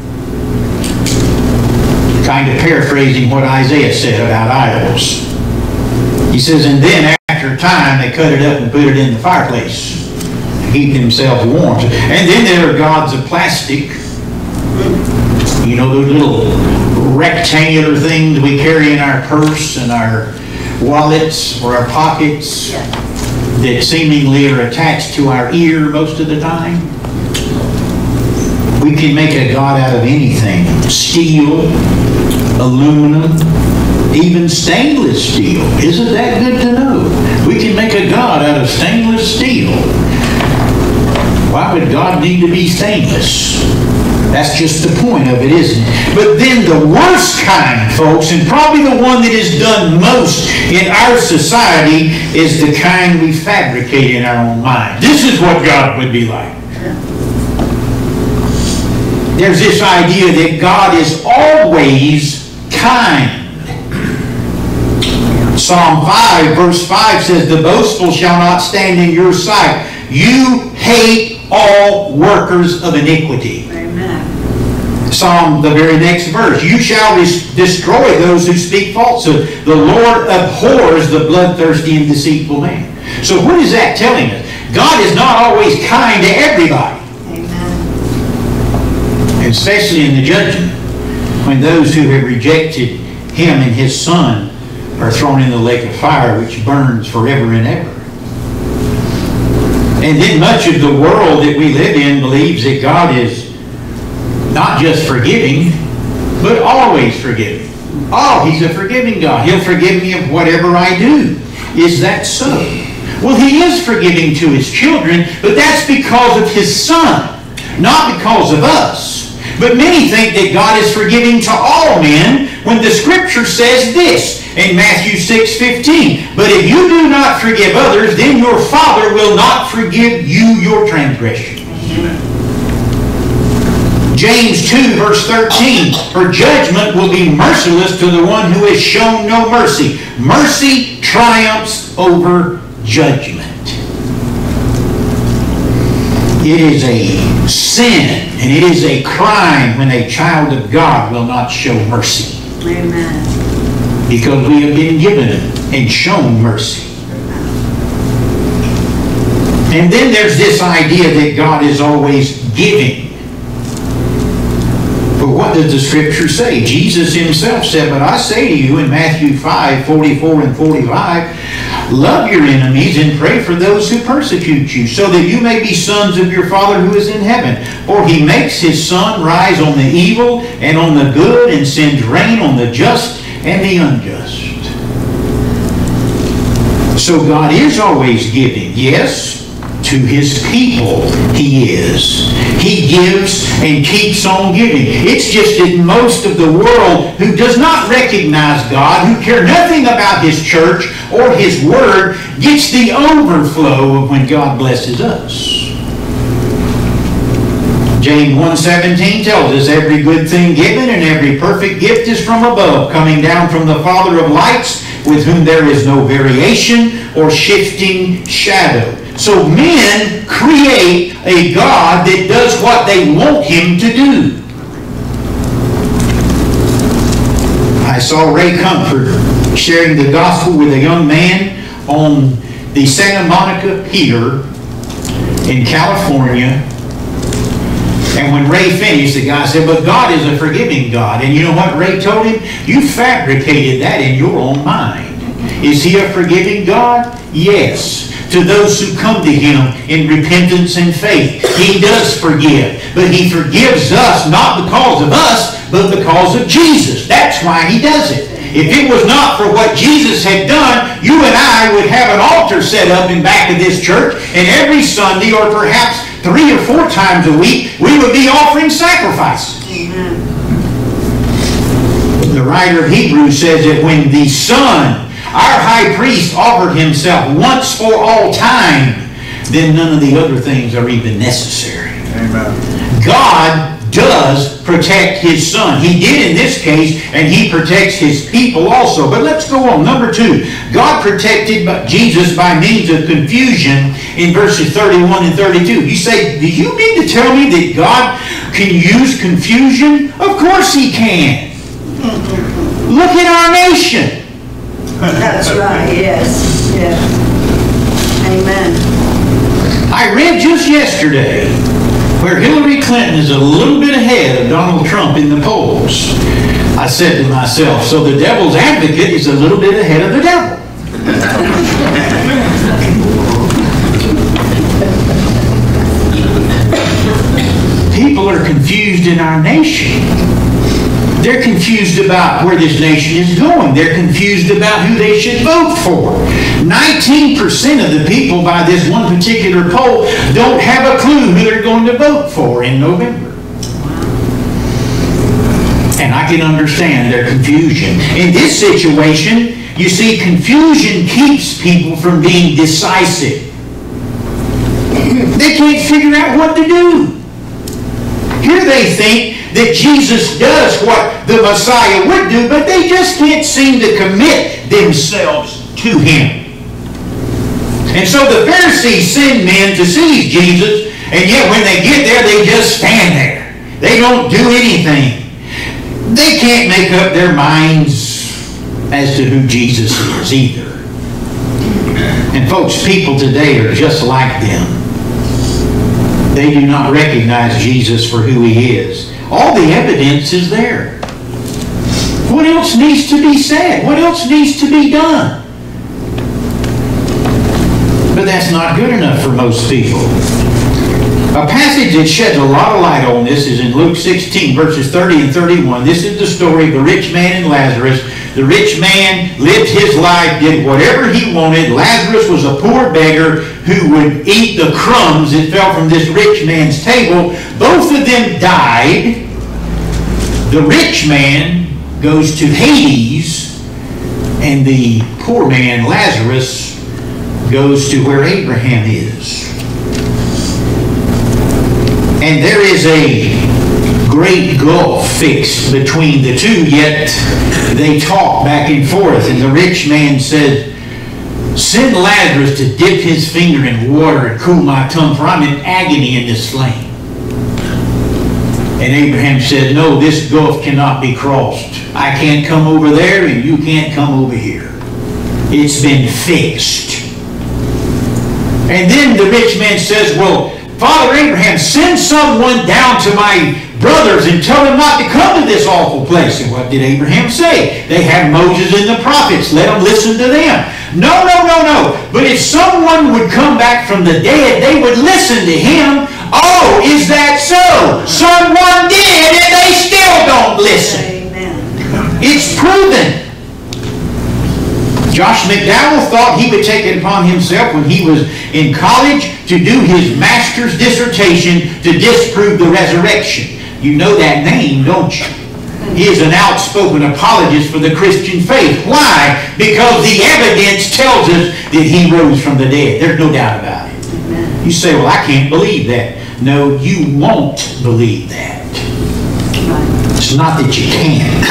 Kind of paraphrasing what Isaiah said about idols. He says, and then after a time they cut it up and put it in the fireplace to keep themselves warm. And then there are gods of plastic. You know, those little rectangular things we carry in our purse and our wallets or our pockets that seemingly are attached to our ear most of the time. We can make a god out of anything. Steel, aluminum, even stainless steel. Isn't that good to know? We can make a god out of stainless steel. Why would God need to be stainless? That's just the point of it, isn't it? But then the worst kind, folks, and probably the one that is done most in our society, is the kind we fabricate in our own mind. This is what God would be like. There's this idea that God is always kind. Psalm five, verse five says, the boastful shall not stand in your sight. You hate all workers of iniquity. Amen. Psalm, the very next verse, you shall destroy those who speak falsehood. The Lord abhors the bloodthirsty and deceitful man. So what is that telling us? God is not always kind to everybody. Amen. Especially in the judgment, when those who have rejected Him and His Son are thrown in the lake of fire, which burns forever and ever. And then much of the world that we live in believes that God is not just forgiving, but always forgiving. Oh, He's a forgiving God. He'll forgive me of whatever I do. Is that so? Well, he is forgiving to his children, but that's because of his Son, not because of us. But many think that God is forgiving to all men when the Scripture says this in Matthew six fifteen. But if you do not forgive others, then your Father will not forgive you your transgression. James two verse thirteen. For judgment will be merciless to the one who has shown no mercy. Mercy triumphs over judgment. It is a sin and it is a crime when a child of God will not show mercy. Amen. Because we have been given and shown mercy. And then there's this idea that God is always giving. But what does the Scripture say? Jesus himself said, but I say to you in Matthew five, forty-four and forty-five, love your enemies and pray for those who persecute you, so that you may be sons of your Father who is in heaven. For he makes his sun rise on the evil and on the good, and sends rain on the just and the unjust. So God is always giving, yes. To his people, he is. He gives and keeps on giving. It's just that most of the world who does not recognize God, who care nothing about his church or his word, gets the overflow of when God blesses us. James one seventeen tells us, every good thing given and every perfect gift is from above, coming down from the Father of lights, with whom there is no variation or shifting shadow. So men create a God that does what they want him to do. I saw Ray Comfort sharing the gospel with a young man on the Santa Monica Pier in California. And when Ray finished, the guy said, but God is a forgiving God. And you know what Ray told him? You fabricated that in your own mind. Is he a forgiving God? Yes. To those who come to him in repentance and faith, he does forgive. But he forgives us not because of us, but because of Jesus. That's why he does it. If it was not for what Jesus had done, you and I would have an altar set up in back of this church, and every Sunday, or perhaps three or four times a week, we would be offering sacrifices. Amen. The writer of Hebrews says that when the Son, our high priest, offered himself once for all time, then none of the other things are even necessary. Amen. God does protect his Son. He did in this case, and he protects his people also. But let's go on. Number two, God protected Jesus by means of confusion in verses thirty-one and thirty-two. You say, do you mean to tell me that God can use confusion? Of course he can. Look at our nation. That's right, yes, yes. Amen. I read just yesterday where Hillary Clinton is a little bit ahead of Donald Trump in the polls. I said to myself, so the devil's advocate is a little bit ahead of the devil. People are confused in our nation. They're confused about where this nation is going. They're confused about who they should vote for. nineteen percent of the people by this one particular poll don't have a clue who they're going to vote for in November. And I can understand their confusion. In this situation, you see, confusion keeps people from being decisive. They can't figure out what to do. Here they think that Jesus does what the Messiah would do, but they just can't seem to commit themselves to him. And so the Pharisees send men to seize Jesus, and yet when they get there, they just stand there. They don't do anything. They can't make up their minds as to who Jesus is either. And folks, people today are just like them. They do not recognize Jesus for who he is. All the evidence is there. What else needs to be said? What else needs to be done? But that's not good enough for most people. A passage that sheds a lot of light on this is in Luke sixteen, verses thirty and thirty-one. This is the story of the rich man and Lazarus, The rich man lived his life, did whatever he wanted. Lazarus was a poor beggar who would eat the crumbs that fell from this rich man's table. Both of them died. The rich man goes to Hades, and the poor man, Lazarus, goes to where Abraham is. And there is a great gulf fixed between the two, yet they talk back and forth. And the rich man said, send Lazarus to dip his finger in water and cool my tongue, for I'm in agony in this flame. And Abraham said, no, this gulf cannot be crossed. I can't come over there and you can't come over here. It's been fixed. And then the rich man says, well, Father Abraham, send someone down to my brothers and tell them not to come to this awful place. And what did Abraham say? They have Moses and the prophets. Let them listen to them. No, no, no, no. But if someone would come back from the dead, they would listen to him. Oh, is that so? Someone did, and they still don't listen. Amen. It's proven. Josh McDowell thought he would take it upon himself when he was in college to do his master's dissertation to disprove the resurrection. You know that name, don't you? He is an outspoken apologist for the Christian faith. Why? Because the evidence tells us that he rose from the dead. There's no doubt about it. You say, well, I can't believe that. No, you won't believe that. It's not that you can't.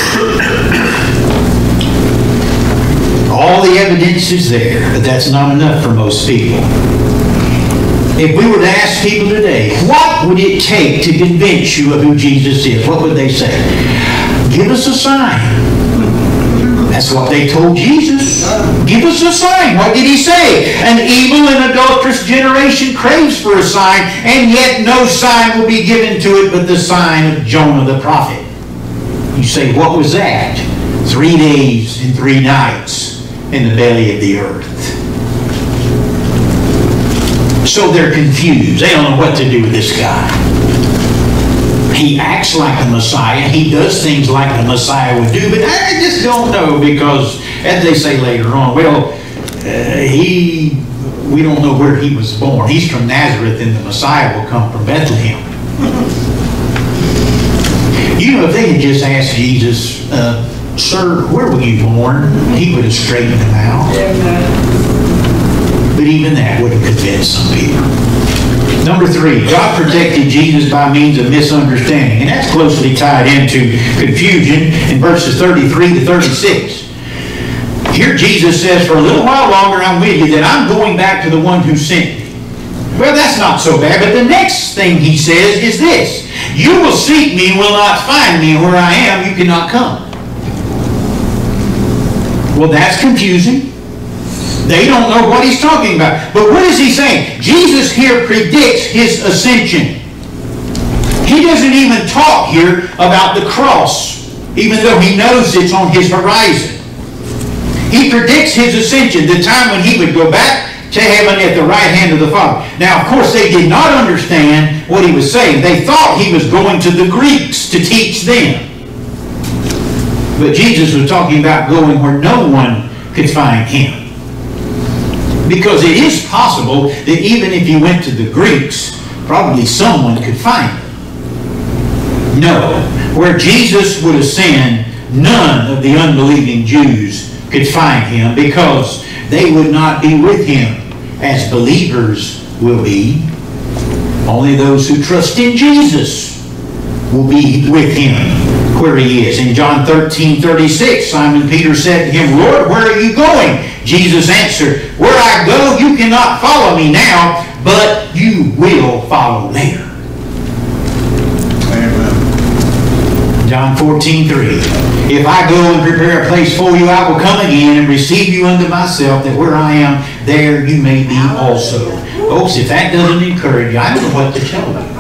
All the evidence is there, but that's not enough for most people. If we were to ask people today, what would it take to convince you of who Jesus is? What would they say? Give us a sign. That's what they told Jesus. Give us a sign. What did he say? An evil and adulterous generation craves for a sign, and yet no sign will be given to it but the sign of Jonah the prophet. You say, what was that? Three days and three nights in the belly of the earth. So they're confused. They don't know what to do with this guy. He acts like the Messiah. He does things like the Messiah would do, but I just don't know because, as they say later on, well, uh, he, we don't know where he was born. He's from Nazareth and the Messiah will come from Bethlehem. You know, if they had just asked Jesus, uh, sir, where were you born? He would have straightened them out. But even that wouldn't convince some people. Number three, God protected Jesus by means of misunderstanding. And that's closely tied into confusion in verses thirty-three to thirty-six. Here Jesus says, for a little while longer I'm with you, then I'm going back to the one who sent me. Well, that's not so bad, but the next thing he says is this. You will seek me and will not find me, and where I am you cannot come. Well, that's confusing. They don't know what he's talking about. But what is he saying? Jesus here predicts his ascension. He doesn't even talk here about the cross, even though he knows it's on his horizon. He predicts his ascension, the time when he would go back to heaven at the right hand of the Father. Now, of course, they did not understand what he was saying. They thought he was going to the Greeks to teach them. But Jesus was talking about going where no one could find him. Because it is possible that even if you went to the Greeks, probably someone could find him. No. Where Jesus would ascend, none of the unbelieving Jews could find him because they would not be with him as believers will be. Only those who trust in Jesus will be with him where he is. In John thirteen thirty-six, Simon Peter said to him, Lord, where are you going? Jesus answered, where I go, you cannot follow me now, but you will follow later. Amen. John fourteen three. If I go and prepare a place for you, I will come again and receive you unto myself, that where I am, there you may be also. Folks, if that doesn't encourage you, I don't know what to tell you.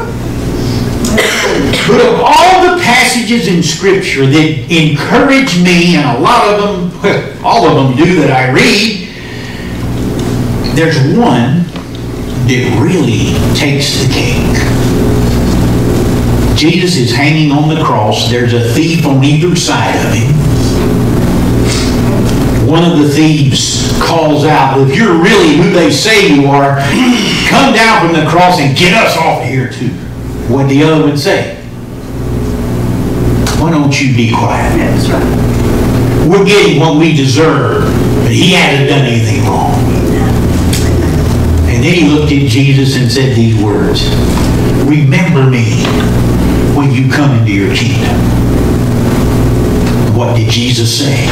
But of all the passages in Scripture that encourage me, and a lot of them, well, all of them do that I read, there's one that really takes the cake. Jesus is hanging on the cross. There's a thief on either side of him. one of the thieves calls out, if you're really who they say you are, come down from the cross and get us off of here too. What the other would say? Why don't you be quiet? Yeah, that's right. We're getting what we deserve, but he hasn't done anything wrong. And then he looked at Jesus and said these words, remember me when you come into your kingdom. What did Jesus say?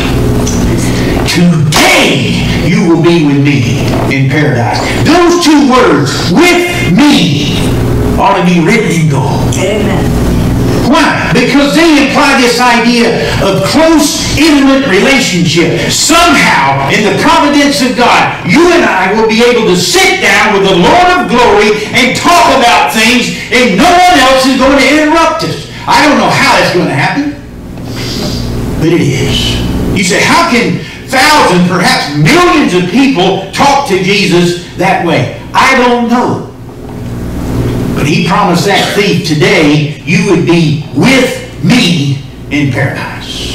Today you will be with me in paradise. Those two words, with me, ought to be written in gold. Amen. Why? Because they imply this idea of close, intimate relationship. Somehow, in the providence of God, you and I will be able to sit down with the Lord of glory and talk about things, and no one else is going to interrupt us. I don't know how that's going to happen, but it is. You say, how can thousands, perhaps millions of people talk to Jesus that way? I don't know. But he promised that thief, today you would be with me in paradise.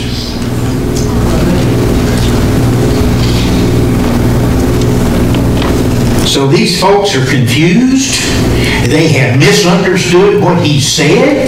So these folks are confused. They have misunderstood what he said.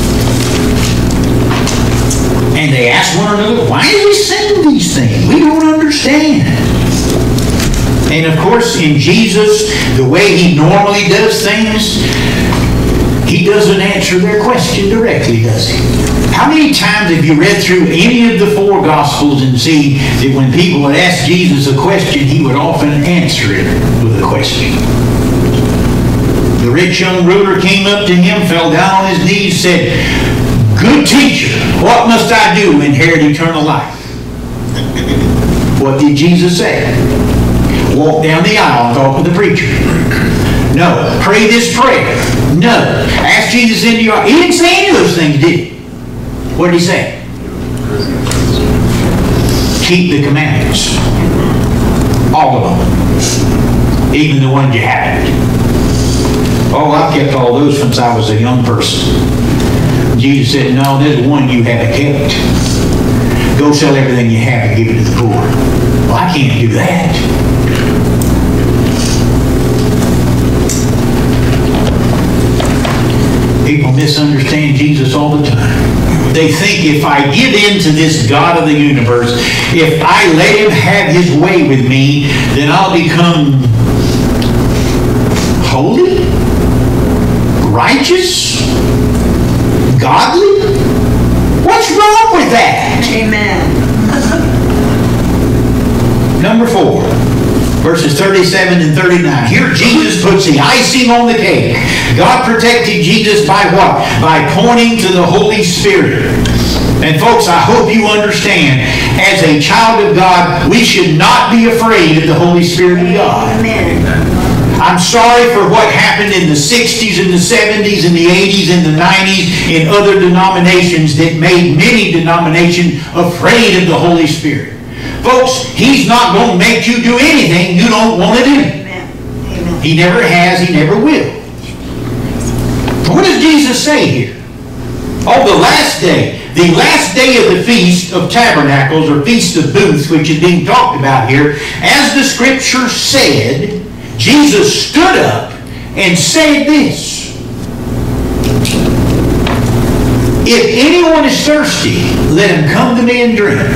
And they ask one another, why is he saying these things? We don't understand. And of course, in Jesus, the way he normally does things, he doesn't answer their question directly, does he? How many times have you read through any of the four Gospels and see that when people would ask Jesus a question, he would often answer it with a question? The rich young ruler came up to him, fell down on his knees, said, good teacher, what must I do to inherit eternal life? What did Jesus say? Walk down the aisle and talk with the preacher. No. Pray this prayer. No. Ask Jesus into your heart. He didn't say any of those things, did he? What did he say? Keep the commandments. All of them. Even the ones you haven't. Oh, I've kept all those since I was a young person. Jesus said, no, there's one you haven't kept. Go sell everything you have and give it to the poor. Well, I can't do that. People misunderstand Jesus all the time. They think if I give in to this God of the universe, if I let him have his way with me, then I'll become holy, righteous, godly. What's wrong with that? Amen. Number four. Verses thirty-seven and thirty-nine. Here Jesus puts the icing on the cake. God protected Jesus by what? By pointing to the Holy Spirit. And folks, I hope you understand, as a child of God, we should not be afraid of the Holy Spirit of God. Amen. I'm sorry for what happened in the sixties and the seventies and the eighties and the nineties in other denominations that made many denominations afraid of the Holy Spirit. Folks, he's not going to make you do anything you don't want to do. Amen. Amen. He never has, he never will. What does Jesus say here? On the last day, the last day of the Feast of Tabernacles, or Feast of Booths, which is being talked about here, as the Scripture said, Jesus stood up and said this. If anyone is thirsty, let him come to me and drink.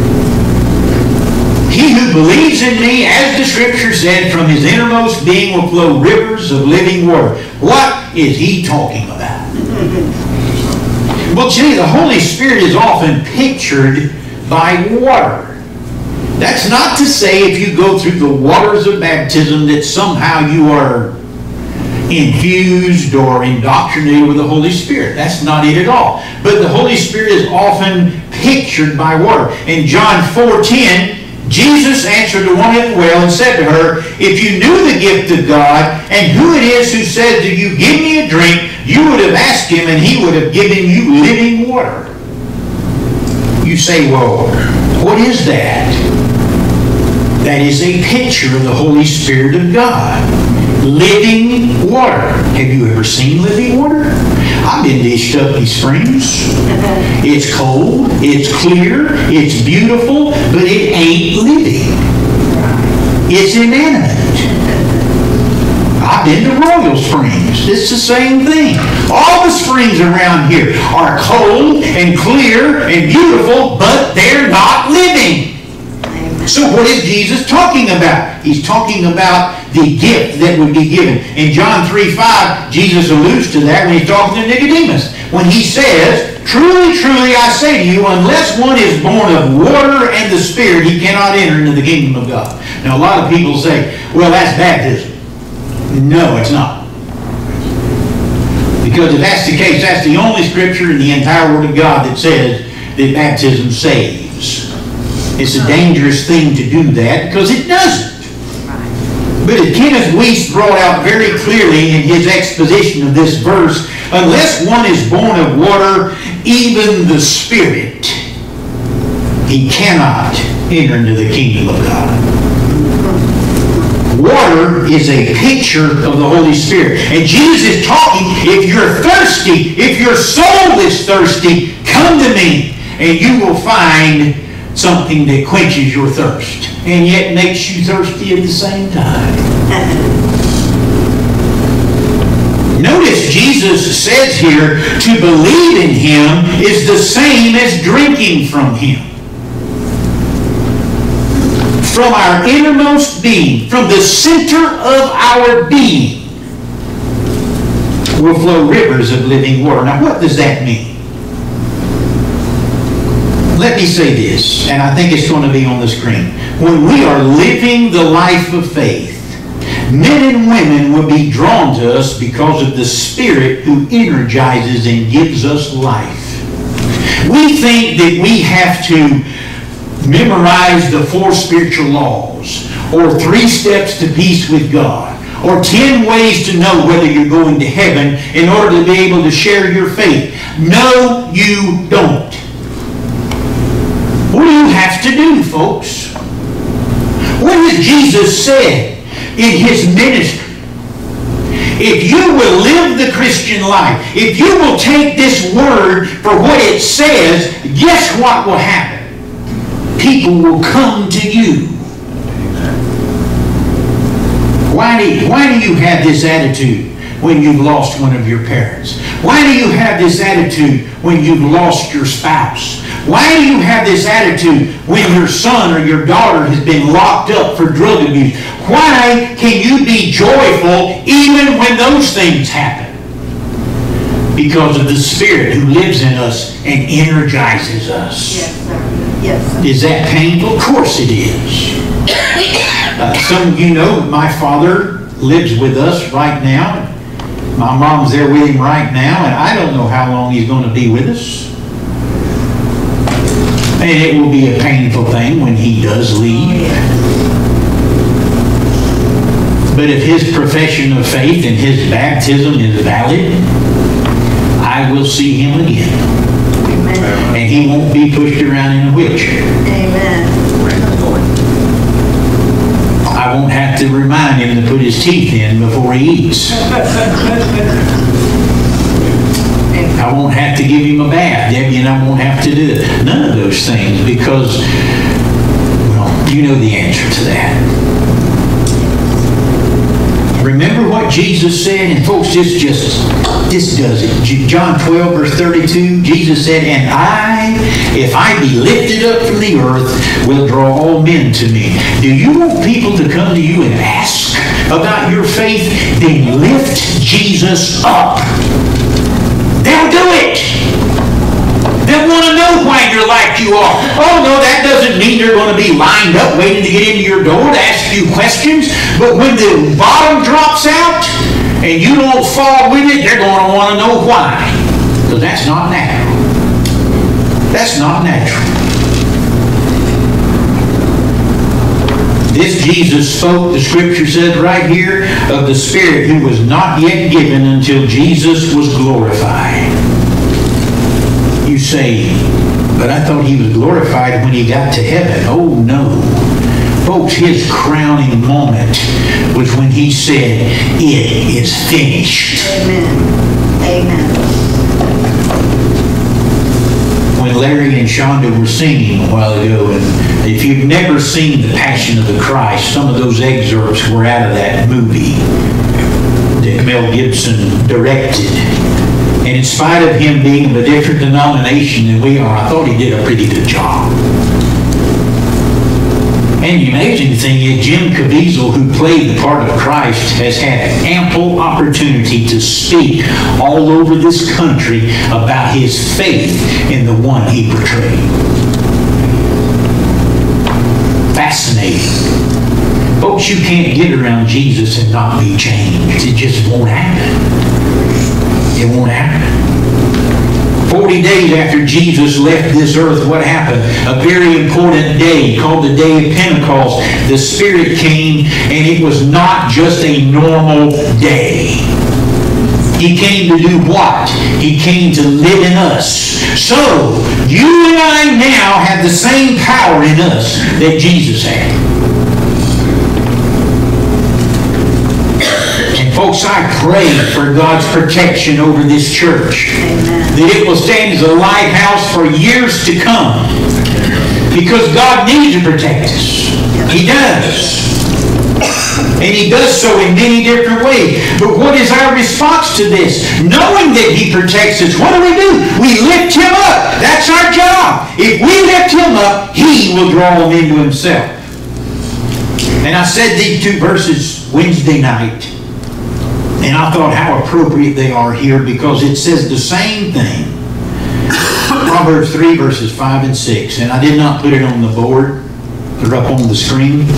He who believes in me, as the Scripture said, from his innermost being will flow rivers of living water. What is he talking about? Well, see, the Holy Spirit is often pictured by water. That's not to say if you go through the waters of baptism that somehow you are infused or indoctrinated with the Holy Spirit. That's not it at all. But the Holy Spirit is often pictured by water. In John four ten, Jesus answered the woman at the well and said to her, if you knew the gift of God and who it is who said to you, give me a drink, you would have asked him and he would have given you living water. You say, well, what is that? That is a picture of the Holy Spirit of God. living water. Have you ever seen living water? I've been to Ishtupi Springs. It's cold, it's clear, it's beautiful, but it ain't living. It's inanimate. I've been to Royal Springs. It's the same thing. All the springs around here are cold and clear and beautiful, but they're not living. So what is Jesus talking about? He's talking about the gift that would be given. In John three five, Jesus alludes to that when he's talking to Nicodemus. When he says, truly, truly, I say to you, unless one is born of water and the Spirit, he cannot enter into the kingdom of God. Now, a lot of people say, well, that's baptism. No, it's not. Because if that's the case, that's the only scripture in the entire Word of God that says that baptism saves. It's a dangerous thing to do that because it doesn't. But as Kenneth Wuest brought out very clearly in his exposition of this verse, unless one is born of water, even the Spirit, he cannot enter into the kingdom of God. Water is a picture of the Holy Spirit. And Jesus is talking, if you're thirsty, if your soul is thirsty, come to me and you will find something that quenches your thirst and yet makes you thirsty at the same time. Notice Jesus says here, to believe in Him is the same as drinking from Him. From our innermost being, from the center of our being, will flow rivers of living water. Now what does that mean? Let me say this, and I think it's going to be on the screen. When we are living the life of faith, men and women will be drawn to us because of the Spirit who energizes and gives us life. We think that we have to memorize the four spiritual laws, or three steps to peace with God, or ten ways to know whether you're going to heaven in order to be able to share your faith. No, you don't. What do you have to do, folks? What has Jesus said in His ministry? If you will live the Christian life, if you will take this word for what it says, guess what will happen? People will come to you. Why do you, why do you have this attitude when you've lost one of your parents? Why do you have this attitude when you've lost your spouse? Why do you have this attitude when your son or your daughter has been locked up for drug abuse? Why can you be joyful even when those things happen? Because of the Spirit who lives in us and energizes us. Yes, sir. Yes, sir. Is that painful? Of course it is. Uh, some of you know my father lives with us right now. My mom's there with him right now, and I don't know how long he's going to be with us. And it will be a painful thing when he does leave. But if his profession of faith and his baptism is valid, I will see him again. Amen. And he won't be pushed around in a wheelchair. Amen. I won't have to remind him to put his teeth in before he eats. I won't have to give him a bath. Debbie and I won't have to do it. None of those things because, well, you know the answer to that. Remember what Jesus said? And folks, this just, this does it. John twelve, verse thirty-two, Jesus said, and I, if I be lifted up from the earth, will draw all men to me. Do you want people to come to you and ask about your faith? Then lift Jesus up. They'll do it. They'll want to know why you're like you are. Oh, no, that doesn't mean they're going to be lined up waiting to get into your door to ask you questions. But when the bottom drops out and you don't fall with it, they're going to want to know why. Because that's not natural. That's not natural. This Jesus spoke, the scripture said right here, of the Spirit who was not yet given until Jesus was glorified. You say, but I thought he was glorified when he got to heaven. Oh no. Folks, his crowning moment was when he said, "It is finished." Amen. Amen. When Larry and Shonda were singing a while ago, and if you've never seen The Passion of the Christ, some of those excerpts were out of that movie that Mel Gibson directed. And in spite of him being of a different denomination than we are, I thought he did a pretty good job. And the amazing thing is, Jim Caviezel, who played the part of Christ, has had ample opportunity to speak all over this country about his faith in the one he portrayed. Fascinating. Folks, you can't get around Jesus and not be changed. It just won't happen. It won't happen. Forty days after Jesus left this earth, what happened? A very important day called the Day of Pentecost. The Spirit came, and it was not just a normal day. He came to do what? He came to live in us. So, you and I now have the same power in us that Jesus had. Folks, I pray for God's protection over this church. Amen. That it will stand as a lighthouse for years to come. Because God needs to protect us. He does. And He does so in many different ways. But what is our response to this? Knowing that He protects us, what do we do? We lift Him up. That's our job. If we lift Him up, He will draw them into Himself. And I said these two verses Wednesday night. And I thought how appropriate they are here because it says the same thing. Proverbs three verses five and six. And I did not put it on the board. Put it up on the screen.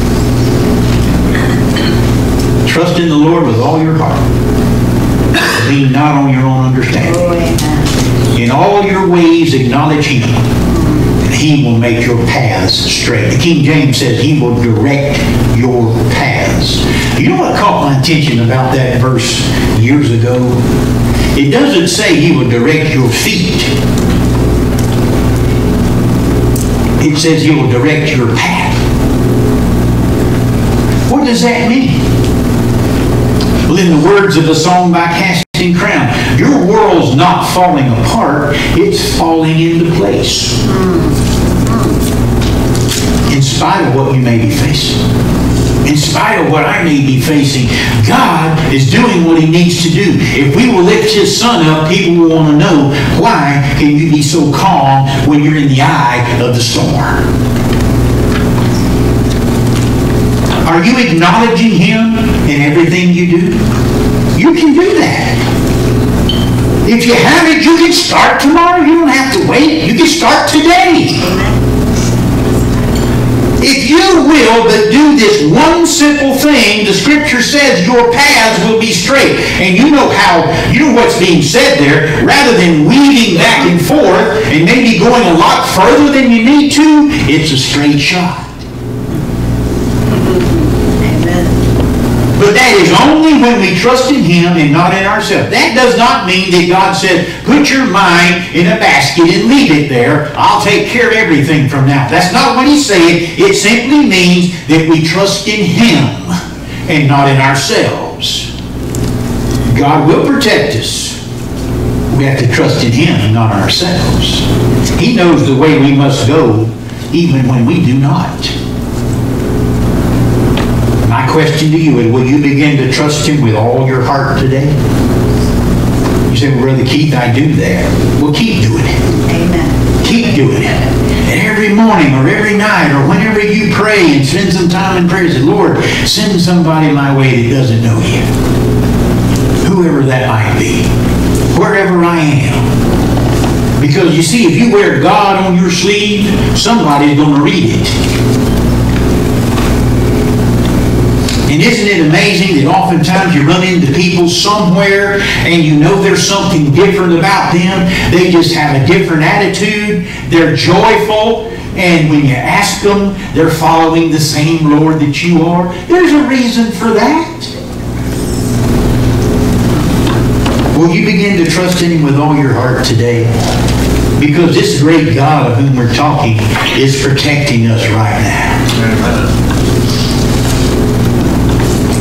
Trust in the Lord with all your heart. Lean not on your own understanding. In all your ways acknowledge Him. And He will make your paths straight. The King James says He will direct your paths. You know what caught my attention about that verse years ago? It doesn't say He will direct your feet. It says He will direct your path. What does that mean? Well, in the words of the song by Casting Crown, your world's not falling apart, it's falling into place. In spite of what you may be facing. In spite of what I may be facing, God is doing what He needs to do. If we will lift His Son up, people will want to know, why can you be so calm when you're in the eye of the storm? Are you acknowledging Him in everything you do? You can do that. If you haven't, you can start tomorrow. You don't have to wait. You can start today. If you will but do this one simple thing, the Scripture says your paths will be straight. And you know how, you know what's being said there. Rather than weaving back and forth and maybe going a lot further than you need to, it's a straight shot. But that is only when we trust in Him and not in ourselves. That does not mean that God said, put your mind in a basket and leave it there. I'll take care of everything from now. That's not what He's saying. It simply means that we trust in Him and not in ourselves. God will protect us. We have to trust in Him and not ourselves. He knows the way we must go even when we do not. My question to you is, will you begin to trust Him with all your heart today? You say, well, Brother Keith, I do that. Well, keep doing it. Amen. Keep doing it. And every morning or every night or whenever you pray and spend some time in prayer, say, Lord, send somebody my way that doesn't know You. Whoever that might be. Wherever I am. Because you see, if you wear God on your sleeve, somebody's going to read it. And isn't it amazing that oftentimes you run into people somewhere and you know there's something different about them. They just have a different attitude. They're joyful. And when you ask them, they're following the same Lord that you are. There's a reason for that. Will you begin to trust in Him with all your heart today? Because this great God of whom we're talking is protecting us right now. Amen.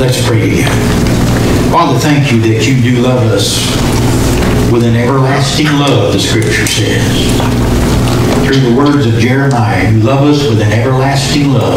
Let's pray together. Father, thank you that you do love us with an everlasting love, the Scripture says. Through the words of Jeremiah, you love us with an everlasting love.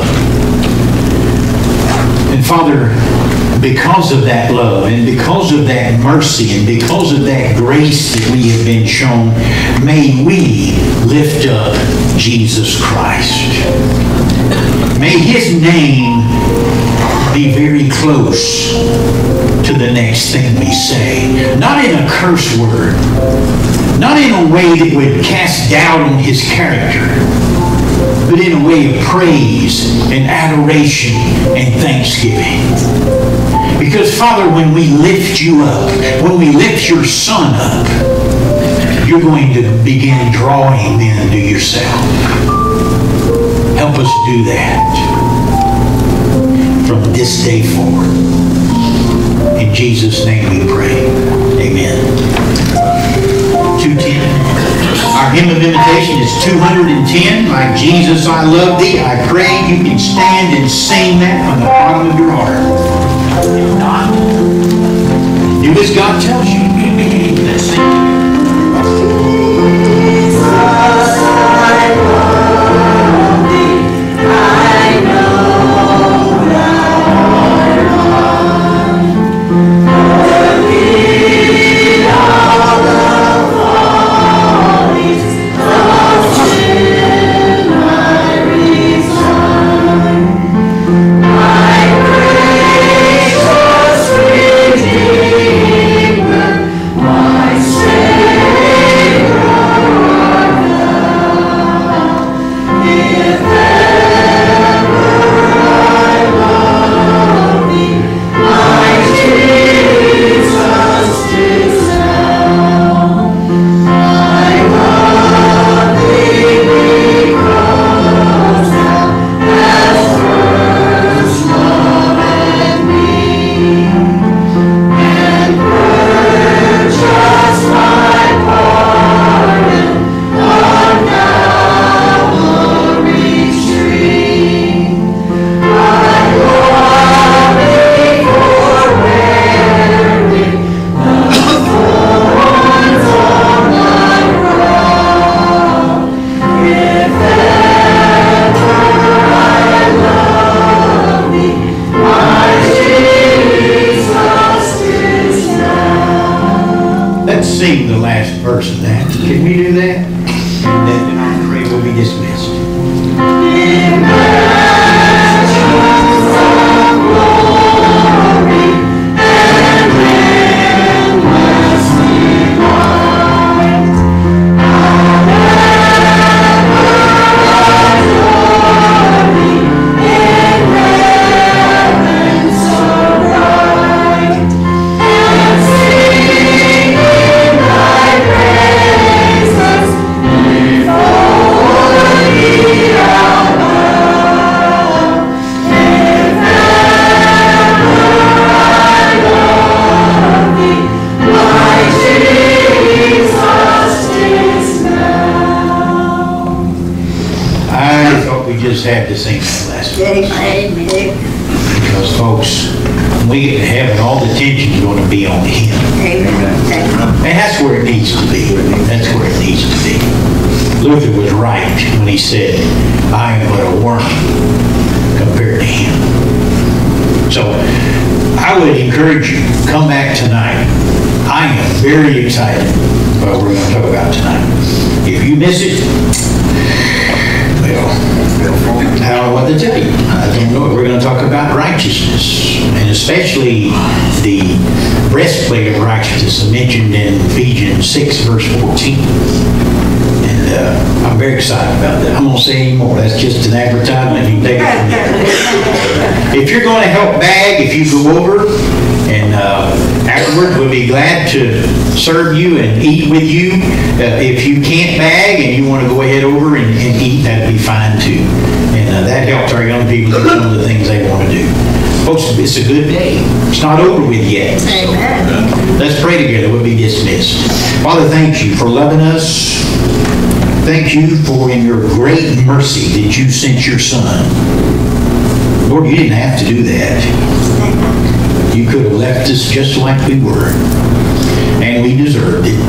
And Father, because of that love and because of that mercy and because of that grace that we have been shown, may we lift up Jesus Christ. May His name be very close to the next thing we say. Not in a curse word, not in a way that would cast doubt on His character, but in a way of praise and adoration and thanksgiving. Because, Father, when we lift you up, when we lift your Son up, you're going to begin drawing men to yourself. Help us do that from this day forward. In Jesus' name we pray. Amen. two ten. Our hymn of invitation is two hundred ten. Like Jesus, I love thee. I pray you can stand and sing that from the bottom of your heart. If not, do as God tells you. Let's sing. Sing the last verse of that. Can we do that? And then I pray we'll be dismissed. Have to sing that last verse. Because, folks, when we get to heaven, all the attention is going to be on Him. And that's where it needs to be. That's where it needs to be. Luther was right when he said, I am but a worm compared to Him. So, I would encourage you, come back tonight. I am very excited about what we're going to talk about tonight. If you miss it, well, I don't know what to tell you. I don't know. We're going to talk about righteousness, and especially the breastplate of righteousness mentioned in Ephesians six, verse fourteen. And uh, I'm very excited about that. I'm going to say any more. That's just an advertisement. You can take it from there. If you're going to help bag, if you go over, and uh, afterwards we'll be glad to serve you and eat with you. Uh, if you can't bag and you want to go ahead over and, and eat, that'd be fine too. And uh, that helps our young people do some of the things they want to do. Folks, it's a good day. It's not over with yet. So, uh, let's pray together. We'll be dismissed. Father, thank you for loving us. Thank you for in your great mercy that you sent your Son. Lord, you didn't have to do that. You could have left us just like we were, and we deserved it.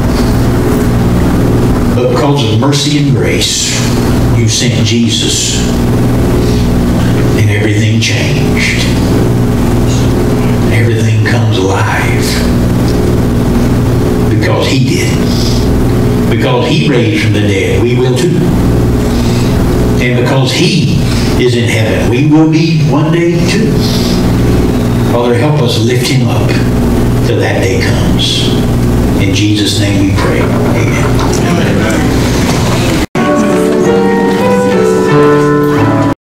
But because of mercy and grace, you sent Jesus, and everything changed. Everything comes alive because He did. Because He raised from the dead, we will too. And because He is in heaven, we will be one day too. Father, help us lift Him up till that day comes.